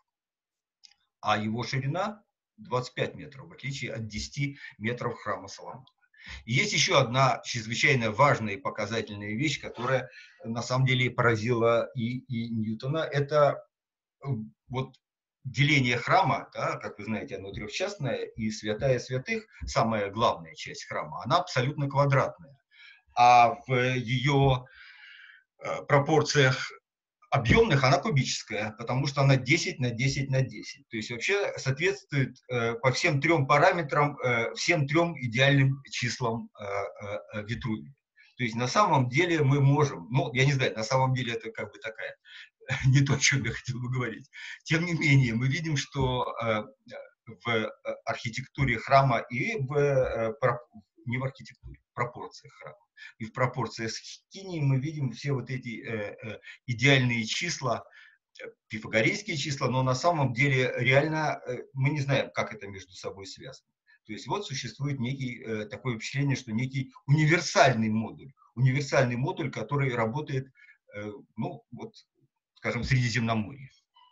а его ширина двадцать пять метров, в отличие от десяти метров храма Соломона. И есть еще одна чрезвычайно важная и показательная вещь, которая на самом деле поразила и, и Ньютона. Это э, вот деление храма, да, как вы знаете, оно трехчастное, и святая святых, самая главная часть храма, она абсолютно квадратная. А в ее э, пропорциях объемных она кубическая, потому что она десять на десять на десять. То есть вообще соответствует э, по всем трем параметрам, э, всем трем идеальным числам э, э, Витрувия. То есть на самом деле мы можем, ну, я не знаю, на самом деле это как бы такая, не то, о чем я хотел бы говорить. Тем не менее, мы видим, что э, в архитектуре храма и в, э, не в архитектуре, в пропорциях храма, и в пропорциях скинии мы видим все вот эти э, э, идеальные числа, пифагорейские числа, но на самом деле реально э, мы не знаем, как это между собой связано. То есть вот существует некий, э, такое впечатление, что некий универсальный модуль, универсальный модуль, который работает, э, ну, вот, скажем, в Средиземноморье.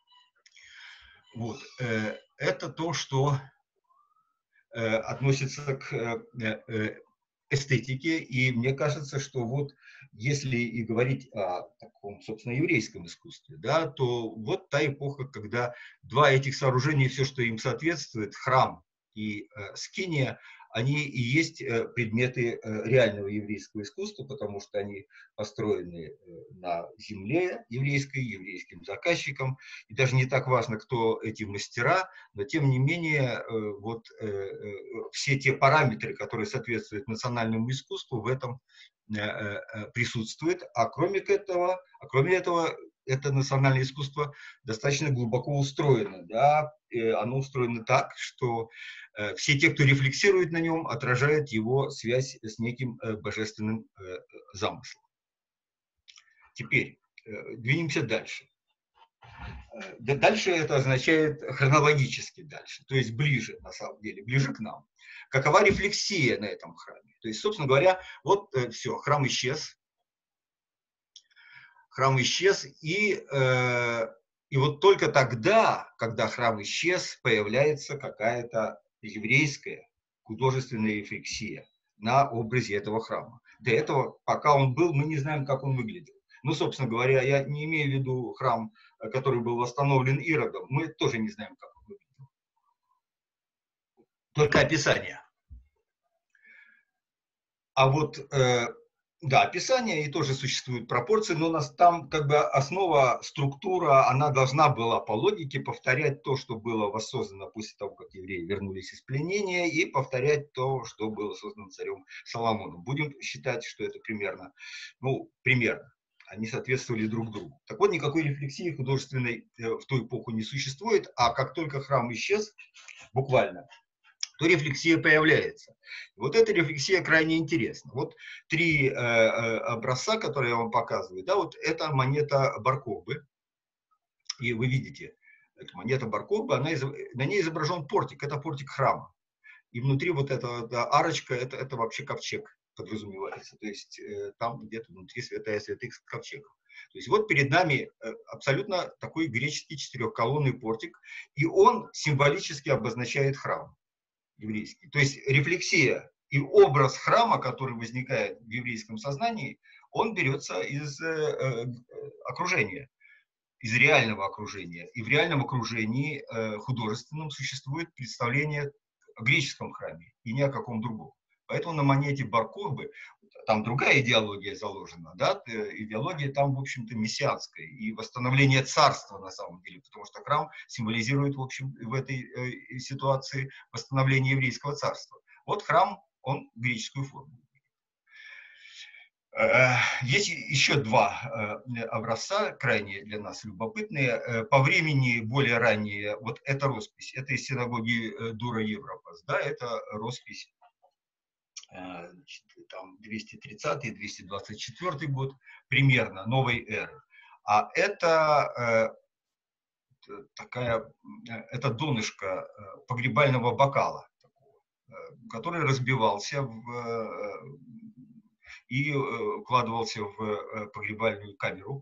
Вот. Э, это то, что э, относится к э, эстетике, и мне кажется, что вот если и говорить о таком, собственно, еврейском искусстве, да, то вот та эпоха, когда два этих сооружения, все, что им соответствует, храм и э, скиния, они и есть э, предметы э, реального еврейского искусства, потому что они построены э, на земле еврейской, еврейским заказчиком, и даже не так важно, кто эти мастера, но тем не менее э, вот э, э, все те параметры, которые соответствуют национальному искусству, в этом э, э, присутствуют, а кроме этого, а кроме этого это национальное искусство достаточно глубоко устроено, да, оно устроено так, что э, все те, кто рефлексирует на нем, отражают его связь с неким э, божественным э, замыслом. Теперь э, двинемся дальше. Э, дальше это означает хронологически дальше, то есть ближе, на самом деле, ближе к нам. Какова рефлексия на этом храме? То есть, собственно говоря, вот э, все, храм исчез, храм исчез, и, э, и вот только тогда, когда храм исчез, появляется какая-то еврейская художественная рефлексия на образе этого храма. До этого, пока он был, мы не знаем, как он выглядел. Ну, собственно говоря, я не имею в виду храм, который был восстановлен Иродом, мы тоже не знаем, как он выглядел. Только описание. А вот... Э, Да, описание, и тоже существуют пропорции, но у нас там как бы основа, структура, она должна была по логике повторять то, что было воссоздано после того, как евреи вернулись из пленения, и повторять то, что было создано царем Соломоном. Будем считать, что это примерно, ну, примерно. Они соответствовали друг другу. Так вот, никакой рефлексии художественной в ту эпоху не существует, а как только храм исчез, буквально, то рефлексия появляется. Вот эта рефлексия крайне интересна. Вот три э, образца, которые я вам показываю, да, вот это монета Баркобы. И вы видите, Это монета Бар-Кохбы, она, на ней изображен портик, это портик храма. И внутри вот эта да, арочка, это, это вообще ковчег подразумевается. То есть э, там где-то внутри святая святых ковчегов. То есть вот перед нами э, абсолютно такой греческий четырехколонный портик, и он символически обозначает храм еврейский. То есть рефлексия и образ храма, который возникает в еврейском сознании, он берется из э, э, окружения, из реального окружения. И в реальном окружении э, художественном существует представление о греческом храме и ни о каком другом. Поэтому на монете Бар-Кохбы там другая идеология заложена, да, идеология там, в общем-то, мессианская и восстановление царства на самом деле, потому что храм символизирует, в общем, в этой э, ситуации восстановление еврейского царства. Вот храм, он греческую форму. Есть еще два образца, крайне для нас любопытные. По времени более ранние, вот эта роспись, это из синагоги Дура Европас, да, это роспись там двести тридцатый — двести двадцать четвёртый год, примерно, новой эры. А это такая, это донышко погребального бокала, который разбивался в... и укладывался в погребальную камеру.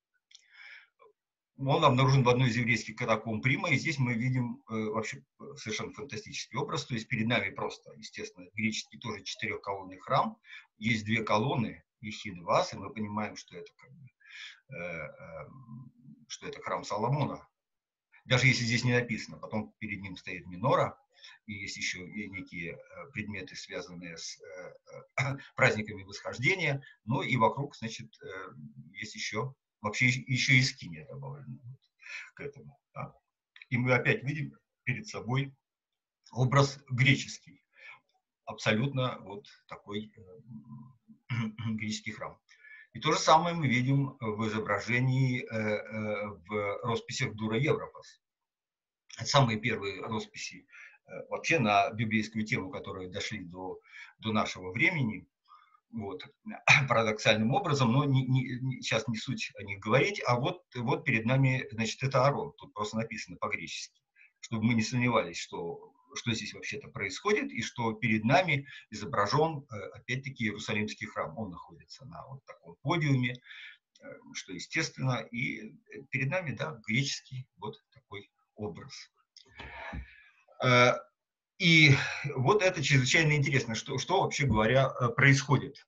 Он обнаружен в одной из еврейских катакомб Рима, и здесь мы видим вообще совершенно фантастический образ. То есть перед нами просто, естественно, греческий тоже четырехколонный храм. Есть две колонны, Ехид и Вас, и мы понимаем, что это, как бы, э, э, что это храм Соломона. Даже если здесь не написано. Потом перед ним стоит минора. И есть еще и некие предметы, связанные с э, праздниками восхождения. Ну и вокруг, значит, э, есть еще, вообще еще и скиния добавлена к этому. Да. И мы опять видим перед собой образ греческий. Абсолютно вот такой э, греческий храм. И то же самое мы видим в изображении, э, э, в росписях Дура Европас. Это самые первые росписи вообще на библейскую тему, которые дошли до, до нашего времени, вот, парадоксальным образом, но не, не, сейчас не суть о них говорить, а вот, вот перед нами, значит, это Аарон, тут просто написано по-гречески, чтобы мы не сомневались, что, что здесь вообще-то происходит, и что перед нами изображен, опять-таки, Иерусалимский храм, он находится на вот таком подиуме, что естественно, и перед нами, да, греческий вот такой образ. И вот это чрезвычайно интересно, что, что вообще говоря происходит.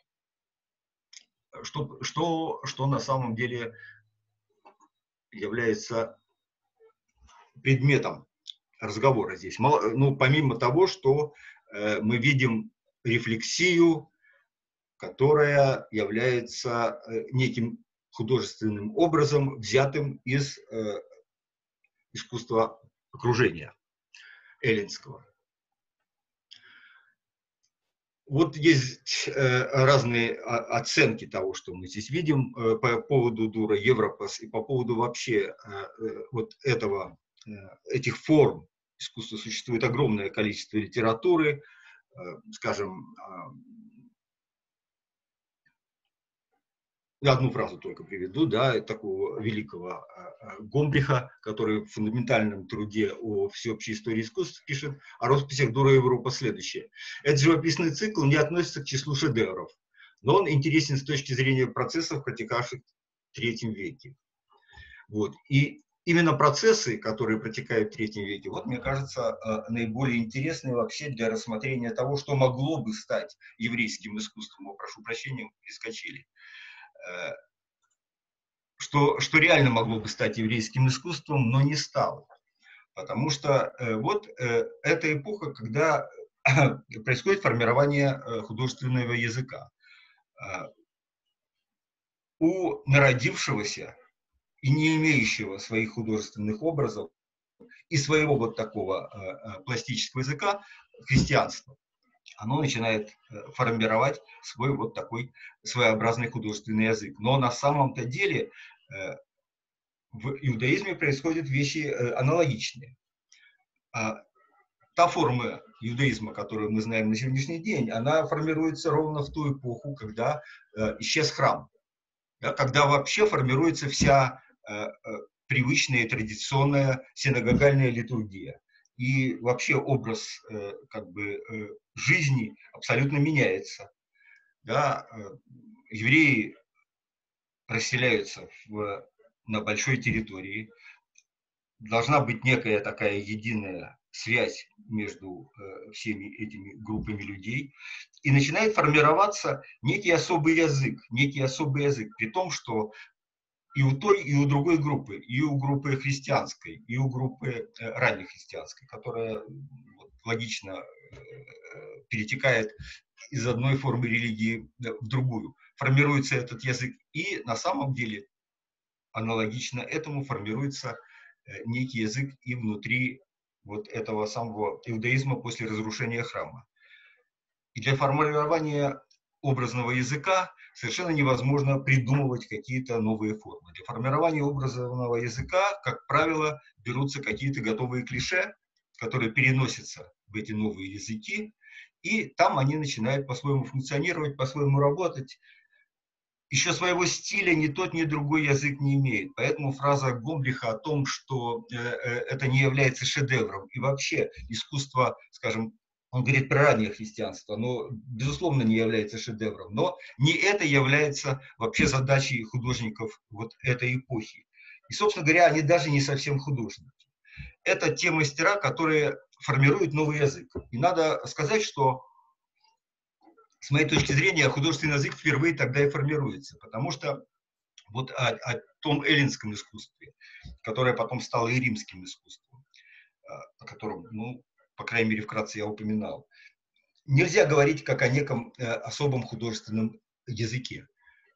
Что, что, что на самом деле является предметом разговора здесь. Ну, помимо того, что э, мы видим рефлексию, которая является э, неким художественным образом, взятым из э, искусства окружения эллинского. Вот есть э, разные оценки того, что мы здесь видим э, по поводу Дура Европас и по поводу вообще э, вот этого, э, этих форм искусства. Существует огромное количество литературы, э, скажем, э, одну фразу только приведу, да, такого великого э, Гомбриха, который в фундаментальном труде о всеобщей истории искусств пишет о росписях Дура Европас следующее. Этот живописный цикл не относится к числу шедевров, но он интересен с точки зрения процессов, протекавших в третьем веке. Вот. И именно процессы, которые протекают в третьем веке, вот, мне кажется, э, наиболее интересны вообще для рассмотрения того, что могло бы стать еврейским искусством. О, прошу прощения, перескочили. Что, что реально могло бы стать еврейским искусством, но не стало. Потому что э, вот э, эта эпоха, когда э, происходит формирование э, художественного языка. Э, у народившегося и не имеющего своих художественных образов и своего вот такого э, пластического языка христианства, оно начинает формировать свой вот такой своеобразный художественный язык. Но на самом-то деле э, в иудаизме происходят вещи э, аналогичные. А та форма иудаизма, которую мы знаем на сегодняшний день, она формируется ровно в ту эпоху, когда э, исчез храм. Да, когда вообще формируется вся э, привычная традиционная синагогальная литургия. И вообще образ э, как бы, э, жизни абсолютно меняется. Да? Евреи расселяются в, на большой территории. Должна быть некая такая единая связь между э, всеми этими группами людей. И начинает формироваться некий особый язык, некий особый язык, при том, что и у той, и у другой группы, и у группы христианской, и у группы э, раннехристианской, которая вот, логично э, перетекает из одной формы религии в другую, формируется этот язык, и на самом деле аналогично этому формируется э, некий язык и внутри вот этого самого иудаизма после разрушения храма. И для формирования образного языка совершенно невозможно придумывать какие-то новые формы. Для формирования образного языка, как правило, берутся какие-то готовые клише, которые переносятся в эти новые языки, и там они начинают по-своему функционировать, по-своему работать. Еще своего стиля ни тот, ни другой язык не имеет. Поэтому фраза Гомбриха о том, что э, э, это не является шедевром, и вообще искусство, скажем, он говорит про раннее христианство, но, безусловно, не является шедевром. Но не это является вообще задачей художников вот этой эпохи. И, собственно говоря, они даже не совсем художники. Это те мастера, которые формируют новый язык. И надо сказать, что, с моей точки зрения, художественный язык впервые тогда и формируется. Потому что вот о, о том эллинском искусстве, которое потом стало и римским искусством, о котором, ну, по крайней мере, вкратце я упоминал, нельзя говорить как о неком э, особом художественном языке.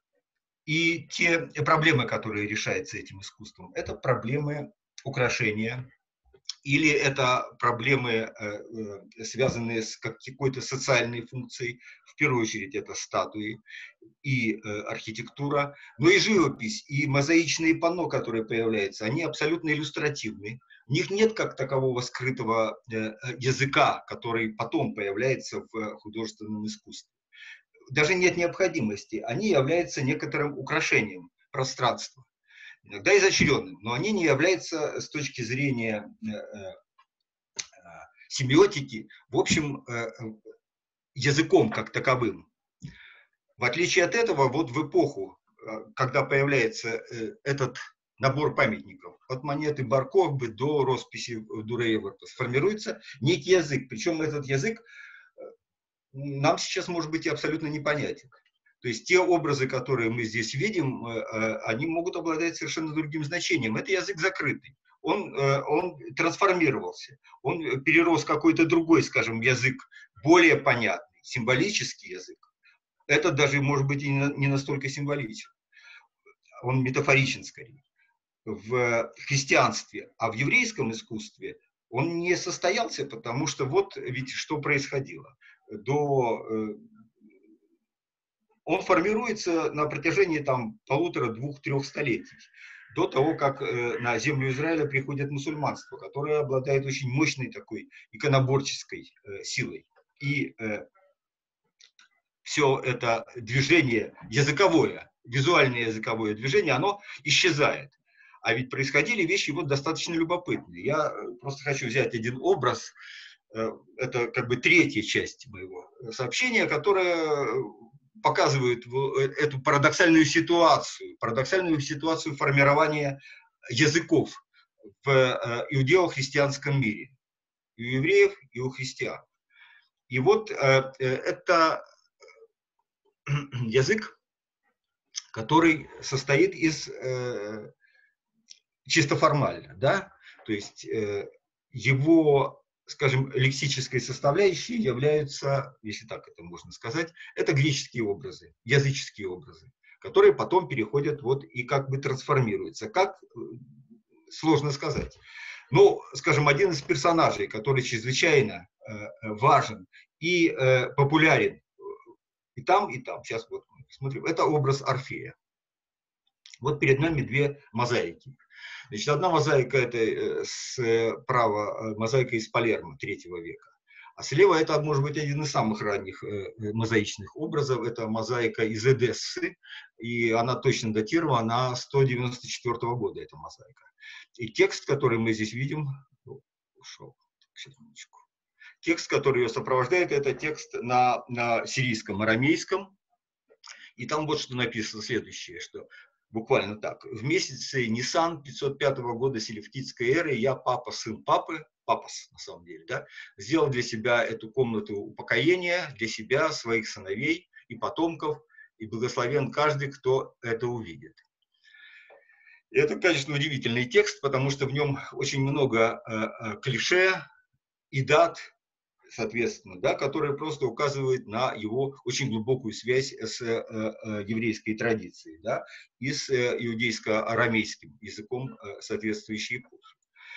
И те проблемы, которые решаются этим искусством, это проблемы украшения, или это проблемы, э, э, связанные с какой-то социальной функцией, в первую очередь это статуи и э, архитектура, но и живопись, и мозаичные панно, которые появляются, они абсолютно иллюстративны. У них нет как такового скрытого э, языка, который потом появляется в художественном искусстве. Даже нет необходимости. Они являются некоторым украшением пространства, иногда изощренным, но они не являются с точки зрения э, э, семиотики, в общем, э, языком как таковым. В отличие от этого, вот в эпоху, когда появляется э, этот набор памятников, от монеты Бар-Кохбы до росписи Дуреева, сформируется некий язык. Причем этот язык нам сейчас может быть и абсолютно непонятен. То есть те образы, которые мы здесь видим, они могут обладать совершенно другим значением. Это язык закрытый. Он, он трансформировался. Он перерос какой-то другой, скажем, язык, более понятный, символический язык. Это даже, может быть, и не настолько символичен. Он метафоричен скорее. В христианстве, а в еврейском искусстве он не состоялся, потому что вот ведь что происходило. До, э, он формируется на протяжении там полутора, двух, трех столетий, до того, как э, на землю Израиля приходит мусульманство, которое обладает очень мощной такой иконоборческой э, силой. И э, все это движение языковое, визуальное языковое движение, оно исчезает. А ведь происходили вещи вот достаточно любопытные. Я просто хочу взять один образ, это как бы третья часть моего сообщения, которая показывает эту парадоксальную ситуацию, парадоксальную ситуацию формирования языков в иудео-христианском мире. И у евреев, и у христиан. И вот это язык, который состоит из чисто формально, да, то есть э, его, скажем, лексической составляющей являются, если так это можно сказать, это греческие образы, языческие образы, которые потом переходят вот и как бы трансформируются. Как, сложно сказать. Ну, скажем, один из персонажей, который чрезвычайно э, важен и э, популярен и там, и там, сейчас вот мы посмотрим, это образ Орфея. Вот перед нами две мозаики. Значит, одна мозаика, это справа мозаика из Палермо третьего века, А слева это может быть один из самых ранних э, мозаичных образов. Это мозаика из Эдессы, и она точно датирована на сто девяносто четвёртого года, эта мозаика. И текст, который мы здесь видим, ушел, секундочку. Текст, который ее сопровождает, это текст на, на сирийском, арамейском. И там вот что написано следующее, что буквально так. В месяце Нисан пятьсот пятого года селевкидской эры я, папа, сын папы, папас на самом деле, да, сделал для себя эту комнату упокоения, для себя, своих сыновей и потомков, и благословен каждый, кто это увидит. И это, конечно, удивительный текст, потому что в нем очень много э, э, клише и дат, соответственно, да, которые просто указывают на его очень глубокую связь с э, э, еврейской традицией, да, и с э, иудейско-арамейским языком э, соответствующей эпохи.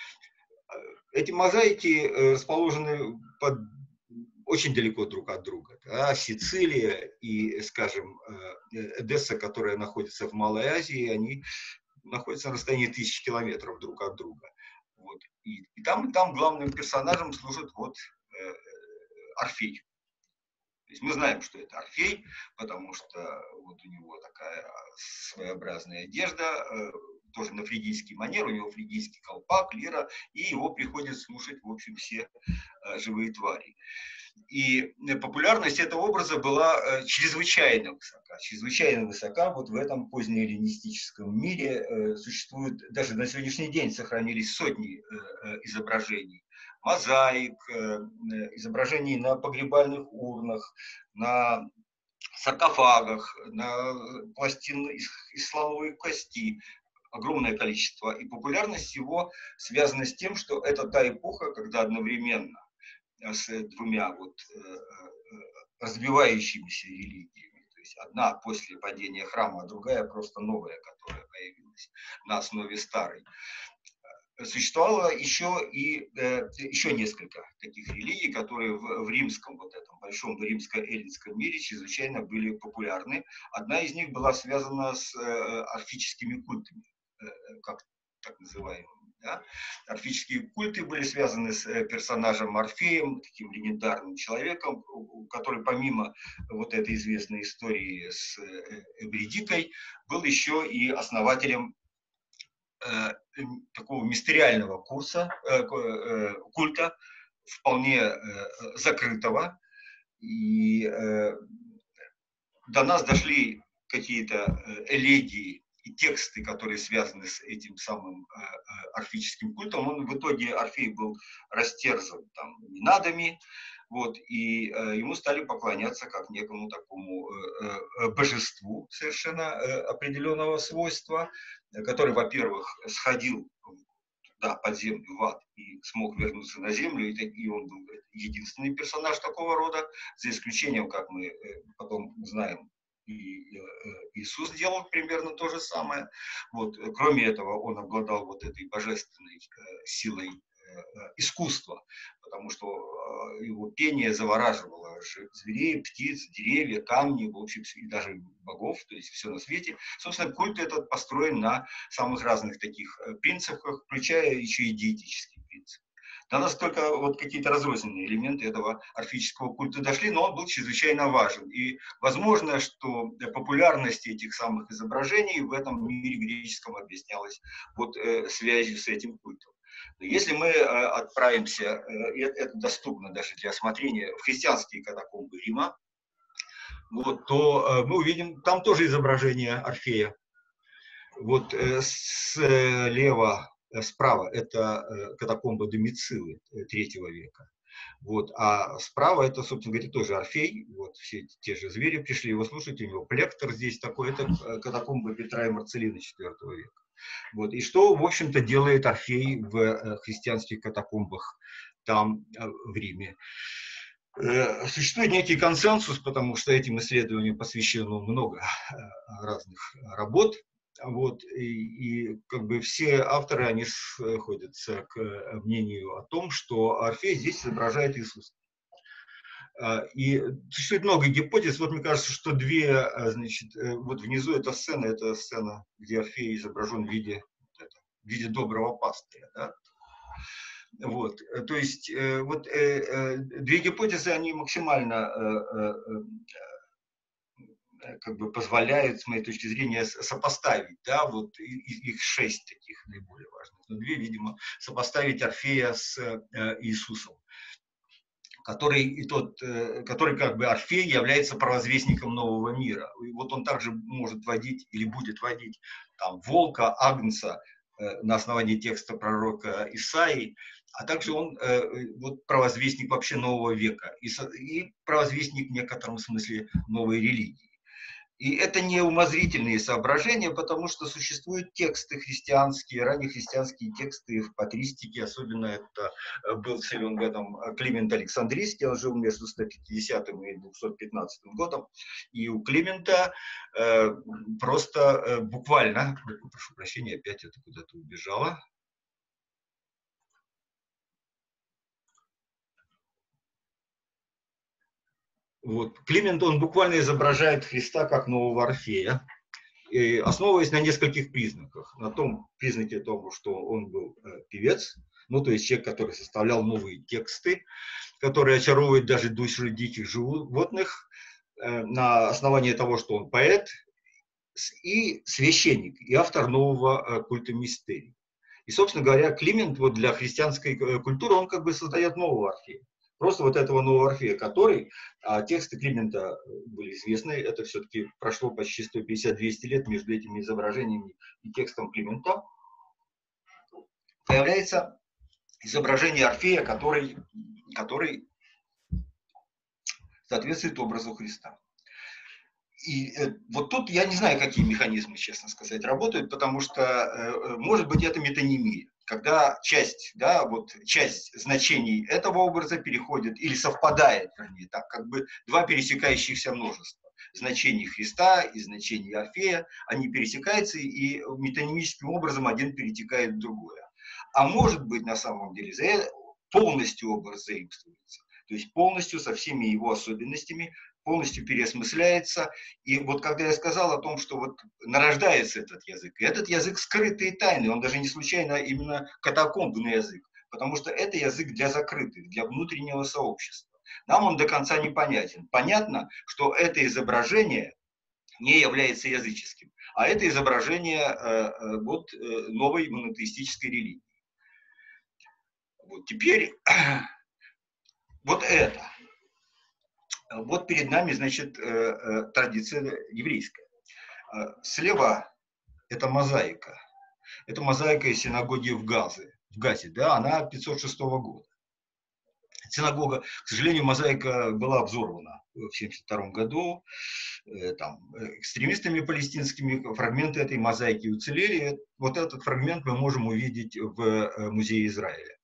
Эти мозаики э, расположены под, очень далеко друг от друга. Да. Сицилия и, скажем, э, Эдесса, которая находится в Малой Азии, они находятся на расстоянии тысяч километров друг от друга. Вот. И, и там, и там главным персонажем служит вот э, Орфей. То есть мы знаем, что это Орфей, потому что вот у него такая своеобразная одежда, э, тоже на фригийский манер, у него фригийский колпак, лира, и его приходят слушать, в общем, все э, живые твари. И популярность этого образа была э, чрезвычайно высока. Чрезвычайно высока вот в этом позднеэллинистическом мире. Э, существует, даже на сегодняшний день сохранились сотни э, изображений. Мозаик, э, изображений на погребальных урнах, на саркофагах, на пластинах из, из слоновой кости. Огромное количество. И популярность его связана с тем, что это та эпоха, когда одновременно с двумя вот, э, развивающимися религиями. То есть одна после падения храма, а другая просто новая, которая появилась на основе старой. Существовало еще и э, еще несколько таких религий, которые в, в римском, вот этом большом римско-эллинском мире чрезвычайно были популярны. Одна из них была связана с э, орфическими культами, э, как так называемыми. Да? Орфические культы были связаны с персонажем Орфеем, таким легендарным человеком, который помимо вот этой известной истории с Эвридикой был еще и основателем э, такого мистериального курса, э, э, культа, вполне э, закрытого. И э, до нас дошли какие-то элегии и тексты, которые связаны с этим самым э, орфическим культом. Он в итоге, Орфей был растерзан там Минадами, вот, и э, ему стали поклоняться как некому такому э, э, божеству совершенно э, определенного свойства, который, во-первых, сходил да, под землю, в ад, и смог вернуться на землю, и, и он был единственный персонаж такого рода, за исключением, как мы э, потом знаем, и Иисус делал примерно то же самое. Вот. Кроме этого, он обладал вот этой божественной э, силой э, искусства, потому что э, его пение завораживало зверей, птиц, деревья, камни, в общем, и даже богов, то есть все на свете. Собственно, культ этот построен на самых разных таких принципах, включая еще и диетический принцип. До нас только вот какие-то разрозненные элементы этого орфического культа дошли, но он был чрезвычайно важен. И возможно, что популярность этих самых изображений в этом мире греческом объяснялась вот э, связью с этим культом. Но если мы э, отправимся, э, это доступно даже для осмотрения, в христианские катакомбы Рима, вот, то э, мы увидим там тоже изображение Орфея. Вот э, слева справа это катакомба Домицилы третьего века. Вот. А справа это, собственно говоря, тоже Орфей. Вот все те же звери пришли его слушать. У него плектор здесь такой. Это катакомба Петра и Марцелина четвёртого века. Вот. И что, в общем-то, делает Орфей в христианских катакомбах там, в Риме? Существует некий консенсус, потому что этим исследованиям посвящено много разных работ. Вот, и, и как бы все авторы, они сходятся к мнению о том, что Орфей здесь изображает Иисуса. И существует много гипотез. Вот мне кажется, что две, значит, вот внизу эта сцена, это сцена, где Орфей изображен в виде, в виде доброго пастыря. Да? Вот, то есть вот две гипотезы, они максимально как бы позволяют, с моей точки зрения, сопоставить, да, вот их шесть таких наиболее важных, но две, видимо, сопоставить Орфея с Иисусом, который, и тот, который как бы Орфей является провозвестником нового мира. И вот он также может водить или будет водить там волка, агнца на основании текста пророка Исаии, а также он вот провозвестник вообще нового века и, и провозвестник в некотором смысле новой религии. И это не умозрительные соображения, потому что существуют тексты христианские, раннехристианские тексты в патристике, особенно это был силен в этом Климент Александрийский, он жил между сто пятидесятым и двухсот пятнадцатым годом, и у Климента э, просто э, буквально, прошу прощения, опять это куда-то убежало. Вот. Климент, он буквально изображает Христа как нового Орфея, и основываясь на нескольких признаках. На том признаке того, что он был э, певец, ну то есть человек, который составлял новые тексты, которые очаровывают даже души диких животных, э, на основании того, что он поэт и священник, и автор нового э, культа мистерий. И, собственно говоря, Климент вот для христианской культуры, он как бы создает нового Орфея. Просто вот этого нового Орфея, который, а тексты Климента были известны, это все-таки прошло почти сто пятьдесят — двести лет между этими изображениями и текстом Климента, появляется изображение Орфея, который, который соответствует образу Христа. И э, вот тут я не знаю, какие механизмы, честно сказать, работают, потому что, э, может быть, это метонимия. Когда часть, да, вот часть значений этого образа переходит или совпадает, вернее, так, как бы два пересекающихся множества. Значений Христа и значений Орфея, они пересекаются, и метонимическим образом один перетекает в другое. А может быть, на самом деле, полностью образ заимствуется. То есть полностью со всеми его особенностями, полностью переосмысляется. И вот когда я сказал о том, что вот нарождается этот язык, и этот язык скрытый и тайный, он даже не случайно именно катакомбный язык, потому что это язык для закрытых, для внутреннего сообщества. Нам он до конца не понятен. Понятно, что это изображение не является языческим, а это изображение э, вот, э, новой монотеистической религии. Вот теперь вот это. Вот перед нами, значит, традиция еврейская. Слева это мозаика. Это мозаика из синагоги в Газе, в Газе, да, она пятьсот шестого года. Синагога, к сожалению, мозаика была взорвана в семьдесят втором году. Там, экстремистами палестинскими фрагменты этой мозаики уцелели. Вот этот фрагмент мы можем увидеть в музее Израиля.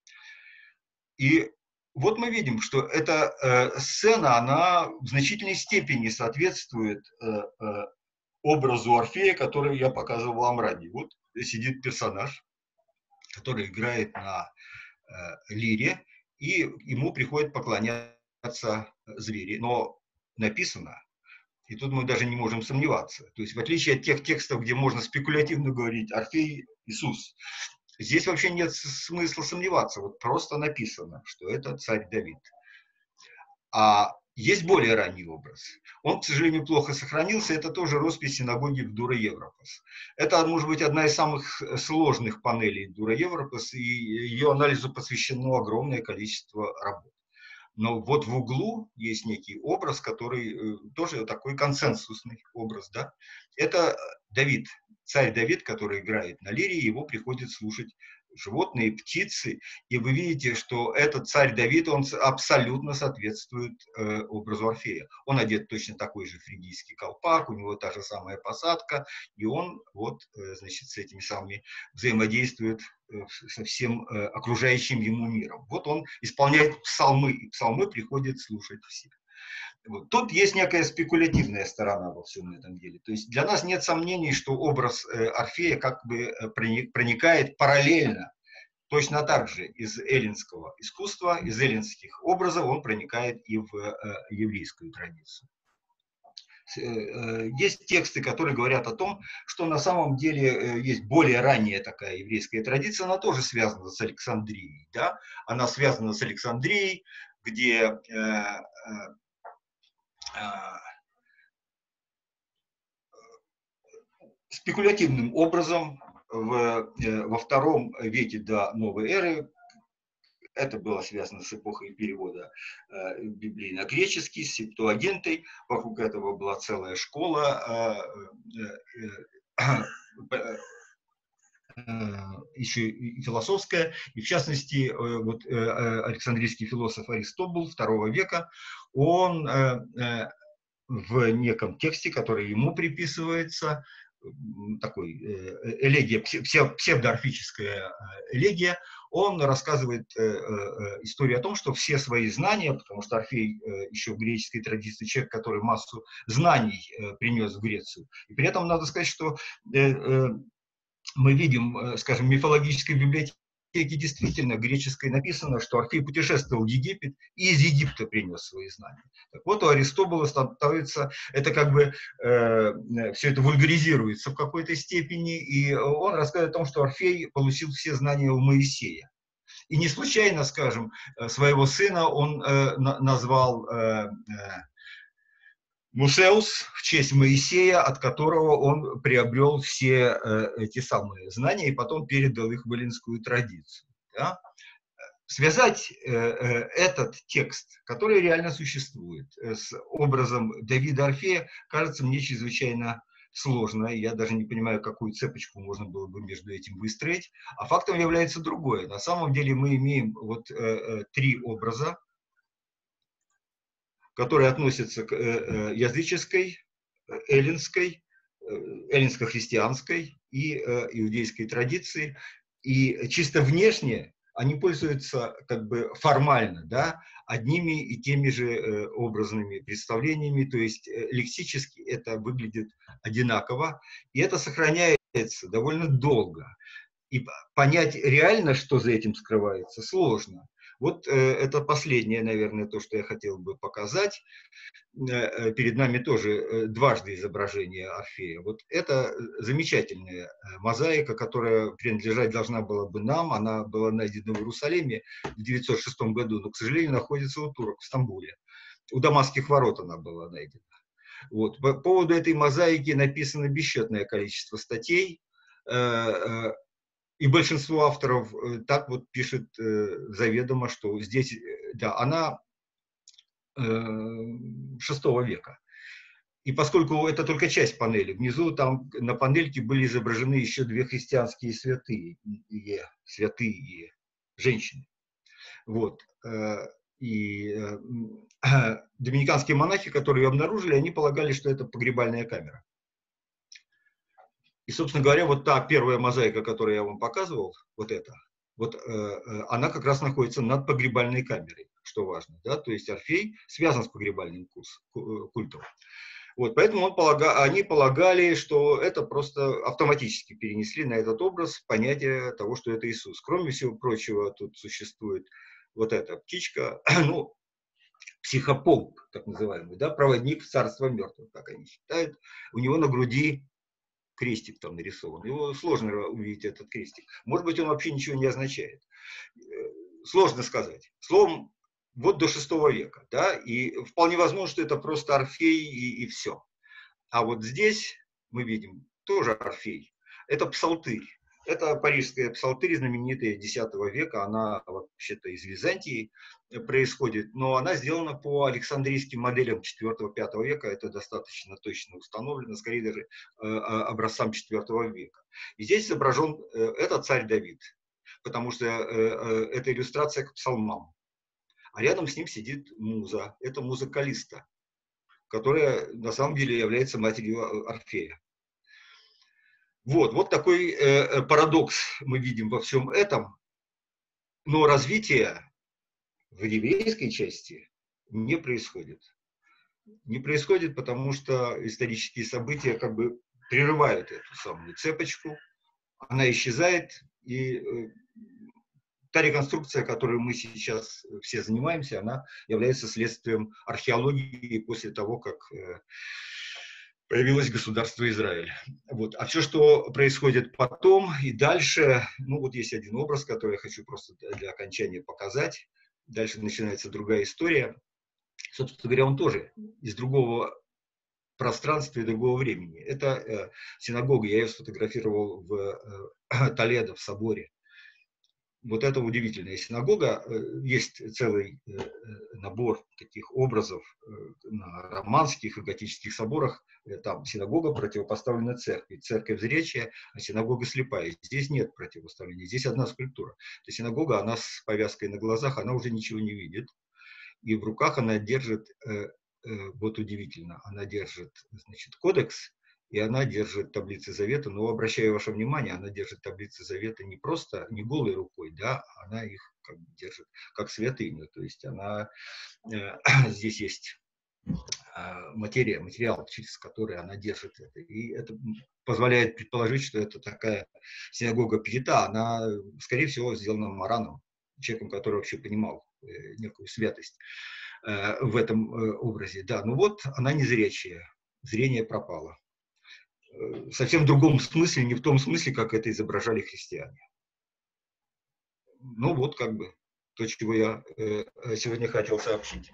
И вот мы видим, что эта э, сцена, она в значительной степени соответствует э, э, образу Орфея, который я показывал вам ранее. Вот сидит персонаж, который играет на э, лире, и ему приходит поклоняться звери. Но написано, и тут мы даже не можем сомневаться, то есть в отличие от тех текстов, где можно спекулятивно говорить Орфей, Иисус, здесь вообще нет смысла сомневаться, вот просто написано, что это царь Давид. А есть более ранний образ. Он, к сожалению, плохо сохранился, это тоже роспись синагоги в Дура Европас. Это, может быть, одна из самых сложных панелей Дура Европас, и ее анализу посвящено огромное количество работ. Но вот в углу есть некий образ, который тоже такой консенсусный образ, да? Это Давид, царь Давид, который играет на лире, его приходит слушать животные, птицы, и вы видите, что этот царь Давид, он абсолютно соответствует э, образу Орфея. Он одет точно такой же фригийский колпак, у него та же самая посадка, и он вот, э, значит, с этими самыми взаимодействует э, со всем э, окружающим ему миром. Вот он исполняет псалмы, и псалмы приходят слушать все. Вот. Тут есть некая спекулятивная сторона во всем этом деле. То есть для нас нет сомнений, что образ э, Орфея как бы проникает параллельно, точно так же из эллинского искусства, из эллинских образов он проникает и в э, еврейскую традицию. Есть тексты, которые говорят о том, что на самом деле есть более ранняя такая еврейская традиция, она тоже связана с Александрией. Да? Она связана с Александрией, где спекулятивным образом в, во втором веке до новой эры, это было связано с эпохой перевода э, Библии на греческий, с Септуагинтой, вокруг этого была целая школа, э, э, э, еще и философская, и в частности, э, вот, э, Александрийский философ Аристотель второго века, он э, э, в неком тексте, который ему приписывается, такой элегия, псевдоорфическая элегия, он рассказывает историю о том, что все свои знания, потому что Орфей еще в греческой традиции человек, который массу знаний принес в Грецию. И при этом надо сказать, что мы видим, скажем, в мифологической библиотеке действительно греческой написано, что Орфей путешествовал в Египет и из Египта принес свои знания. Так вот, у Аристотеля становится, это как бы э, все это вульгаризируется в какой-то степени, и он рассказывает о том, что Орфей получил все знания у Моисея. И не случайно, скажем, своего сына он э, назвал э, Мусеус в честь Моисея, от которого он приобрел все э, эти самые знания и потом передал их в эллинскую традицию. Да? Связать э, э, этот текст, который реально существует, э, с образом Давида Орфея, кажется мне чрезвычайно сложно. Я даже не понимаю, какую цепочку можно было бы между этим выстроить. А фактом является другое. На самом деле мы имеем вот э, э, три образа, которые относятся к языческой, эллинской, эллинско-христианской и иудейской традиции. И чисто внешне они пользуются как бы формально, да, одними и теми же образными представлениями, то есть лексически это выглядит одинаково, и это сохраняется довольно долго. И понять реально, что за этим скрывается, сложно. Вот э, это последнее, наверное, то, что я хотел бы показать. Э, перед нами тоже э, дважды изображение Орфея. Вот это замечательная мозаика, которая принадлежать должна была бы нам. Она была найдена в Иерусалиме в девятьсот шестом году, но, к сожалению, находится у турок в Стамбуле. У Дамасских ворот она была найдена. Вот. По поводу этой мозаики написано бесчетное количество статей. Э, И большинство авторов так вот пишет э, заведомо, что здесь, да, она э, шестого века. И поскольку это только часть панели, внизу там на панельке были изображены еще две христианские святые, святые женщины. Вот. И э, доминиканские монахи, которые ее обнаружили, они полагали, что это погребальная камера. И, собственно говоря, вот та первая мозаика, которую я вам показывал, вот эта, вот э, она как раз находится над погребальной камерой, что важно, да, то есть Орфей связан с погребальным курс, культом. Вот, поэтому он полага, они полагали, что это просто автоматически перенесли на этот образ понятие того, что это Иисус. Кроме всего прочего, тут существует вот эта птичка, ну, психополк, так называемый, да, проводник в царство мертвых, как они считают. У него на груди крестик там нарисован. Его сложно увидеть, этот крестик. Может быть, он вообще ничего не означает. Сложно сказать. Словом, вот до шестого века. Да, и вполне возможно, что это просто Орфей и, и все. А вот здесь мы видим тоже Орфей. Это псалтырь. Это парижская псалтырь, знаменитая десятого века. Она вообще-то из Византии происходит, но она сделана по александрийским моделям четвёртого-пятого века. Это достаточно точно установлено, скорее даже э, образцам четвёртого века. И здесь изображен э, это царь Давид, потому что э, э, это иллюстрация к псалмам. А рядом с ним сидит муза. Это муза Калиста, которая на самом деле является матерью Орфея. Вот, вот такой э, парадокс мы видим во всем этом. Но развитие в еврейской части не происходит. Не происходит, потому что исторические события как бы прерывают эту самую цепочку. Она исчезает, и э, та реконструкция, которой мы сейчас все занимаемся, она является следствием археологии после того, как э, появилось государство Израиль. Вот. А все, что происходит потом и дальше, ну вот есть один образ, который я хочу просто для окончания показать. Дальше начинается другая история. Собственно говоря, он тоже из другого пространства и другого времени. Это э, синагога, я ее сфотографировал в э, Толедо, в соборе. Вот это удивительная синагога. Есть целый набор таких образов на романских и готических соборах. Там синагога противопоставлена церкви. Церковь зрячая, а синагога слепая. Здесь нет противопоставления. Здесь одна скульптура. То есть синагога, она с повязкой на глазах, она уже ничего не видит. И в руках она держит, вот удивительно, она держит, значит, кодекс, и она держит таблицы завета, но обращаю ваше внимание, она держит таблицы завета не просто, не голой рукой, да, она их как бы держит как святыню, то есть она, э, здесь есть э, материя, материал, через который она держит это, и это позволяет предположить, что это такая синагога Петита, она, скорее всего, сделана Мараном, человеком, который вообще понимал э, некую святость э, в этом э, образе, да, ну вот она незрячая, зрение пропало. Совсем в другом смысле, не в том смысле, как это изображали христиане. Ну вот как бы то, чего я э, сегодня хотел сообщить.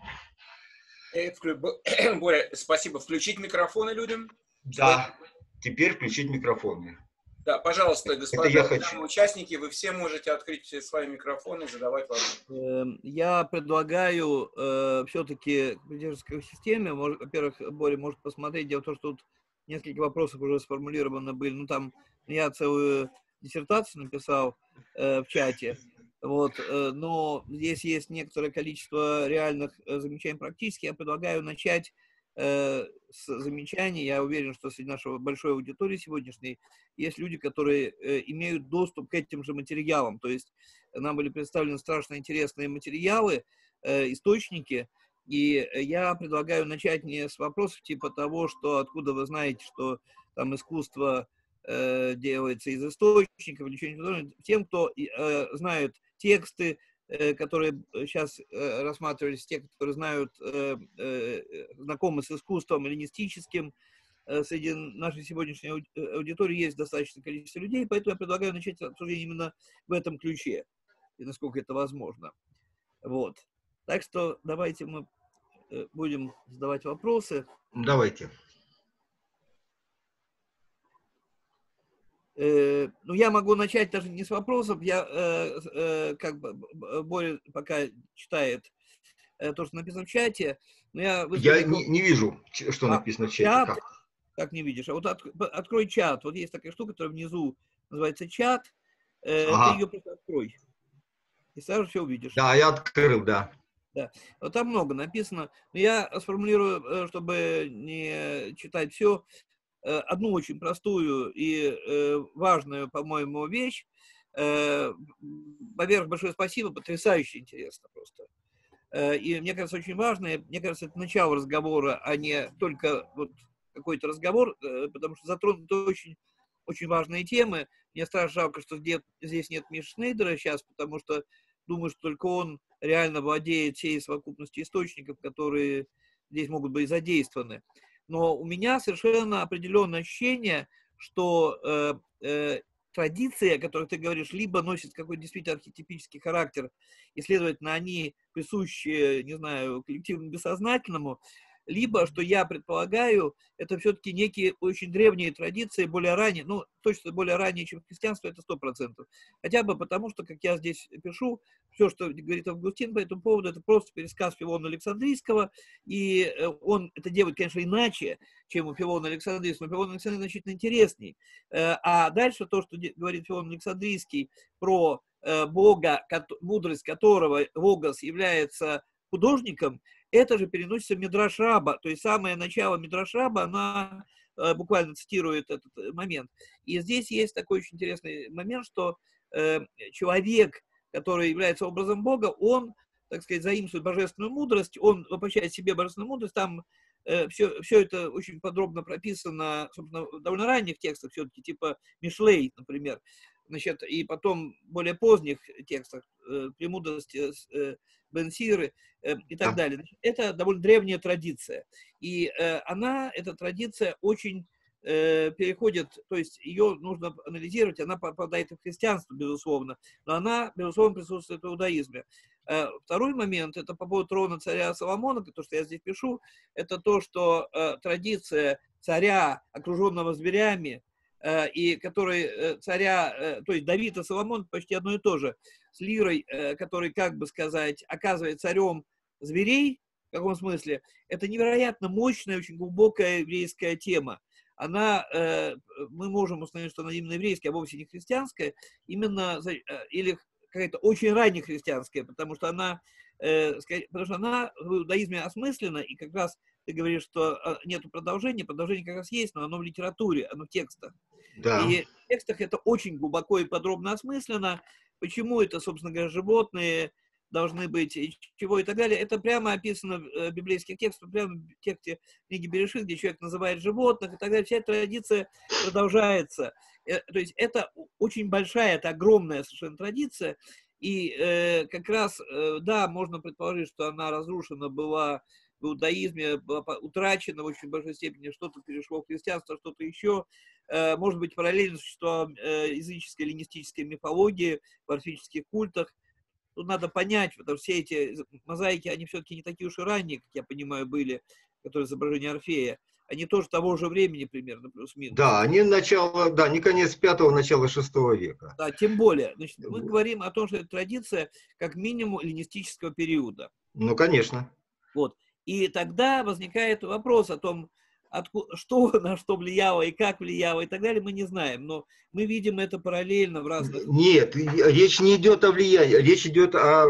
Боря, спасибо. Включить микрофоны людям? Да, теперь включить микрофоны. Да, пожалуйста, господа, я хочу. участники, вы все можете открыть свои микрофоны и задавать вопросы. Я предлагаю э, все-таки к придерживательской системе, во-первых, Боря может посмотреть, дело в том, что тут несколько вопросов уже сформулированы были. Ну, там я целую диссертацию написал э, в чате. Вот, э, но здесь есть некоторое количество реальных э, замечаний практически. Я предлагаю начать э, с замечаний. Я уверен, что среди нашей большой аудитории сегодняшней есть люди, которые э, имеют доступ к этим же материалам. То есть нам были представлены страшно интересные материалы, э, источники. И я предлагаю начать не с вопросов типа того, что откуда вы знаете, что там искусство э, делается из источников или что-нибудь подобное. Тем, кто э, знает тексты, э, которые сейчас э, рассматривались, те, которые знают, э, э, знакомы с искусством эллинистическим, э, среди нашей сегодняшней аудитории есть достаточное количество людей, поэтому я предлагаю начать обсуждение именно в этом ключе, и насколько это возможно. Вот. Так что давайте мы будем задавать вопросы. Давайте. Э, ну, я могу начать даже не с вопросов. Я, э, э, как бы, Боря пока читает э, то, что написано в чате. Но я я не, не вижу, что а, написано в чате. Чат, как? как не видишь? А вот от, открой чат. Вот есть такая штука, которая внизу называется чат. Э, ага. Ты ее просто открой. И сразу все увидишь. Да, я открыл, да. Да, вот там много написано. Но я сформулирую, чтобы не читать все, одну очень простую и важную, по-моему, вещь. Во-первых, большое спасибо, потрясающе интересно просто. И мне кажется, очень важно, мне кажется, это начало разговора, а не только вот какой-то разговор, потому что затронуты очень, очень важные темы. Мне страшно жалко, что здесь нет Миши Шнейдера сейчас, потому что думаю, что только он реально владеет всей совокупностью источников, которые здесь могут быть задействованы. Но у меня совершенно определенное ощущение, что э, э, традиции, о которых ты говоришь, либо носят какой-то действительно архетипический характер, и, следовательно, они присущи, не знаю, коллективному бессознательному, либо, что я предполагаю, это все-таки некие очень древние традиции, более ранние, ну, точно более ранние, чем христианство, это сто процентов. Хотя бы потому, что, как я здесь пишу, все, что говорит Августин по этому поводу, это просто пересказ Филона Александрийского, и он это делает, конечно, иначе, чем у Филона Александрийского, но Филон Александрийский значительно интересней. А дальше то, что говорит Филон Александрийский про Бога, мудрость которого, Логос, является художником, это же переносится в Мидраш Раба, то есть самое начало Мидраш Раба, она э, буквально цитирует этот момент. И здесь есть такой очень интересный момент, что э, человек, который является образом Бога, он, так сказать, заимствует божественную мудрость, он воплощает в себе божественную мудрость, там э, все, все это очень подробно прописано, собственно, в довольно ранних текстах все-таки, типа Мишлей, например. значит, и потом в более поздних текстах, «Премудрости Бен Сиры» и так далее. Значит, это довольно древняя традиция. И она, эта традиция очень переходит, то есть ее нужно анализировать, она попадает и в христианство, безусловно, но она, безусловно, присутствует в иудаизме. Второй момент, это по поводу трона царя Соломона, то, что я здесь пишу, это то, что традиция царя, окруженного зверями, и который царя, то есть Давид и Соломон почти одно и то же, с Лирой, который, как бы сказать, оказывает царем зверей, в каком смысле, это невероятно мощная, очень глубокая еврейская тема. Она, мы можем установить, что она именно еврейская, а вовсе не христианская, именно, или какая-то очень раннехристианская, потому что она, потому что она в иудаизме осмыслена, и как раз ты говоришь, что нету продолжения, продолжение как раз есть, но оно в литературе, оно в текстах. Да. И в текстах это очень глубоко и подробно осмысленно. Почему это, собственно говоря, животные должны быть, и чего и так далее. Это прямо описано в библейских текстах, прямо в тексте книги Берешит, где человек называет животных и так далее. Вся эта традиция продолжается. То есть это очень большая, это огромная совершенно традиция. И э, как раз, э, да, можно предположить, что она разрушена была в иудаизме, была утрачена в очень большой степени, что-то перешло в христианство, что-то еще. Э, может быть, параллельно существовала э, языческая эллинистическая мифология в орфических культах. Тут надо понять, потому что все эти мозаики, они все-таки не такие уж и ранние, как я понимаю, были, которые изображения Орфея. Они тоже того же времени примерно, плюс-минус. Да, они начало, да, не конец пятого, начало шестого века. Да, тем более. Значит, мы говорим о том, что это традиция как минимум эллинистического периода. Ну, конечно. Вот. И тогда возникает вопрос о том, откуда, что на что влияло и как влияло и так далее, мы не знаем. Но мы видим это параллельно в разных... Нет, речь не идет о влиянии. Речь идет о...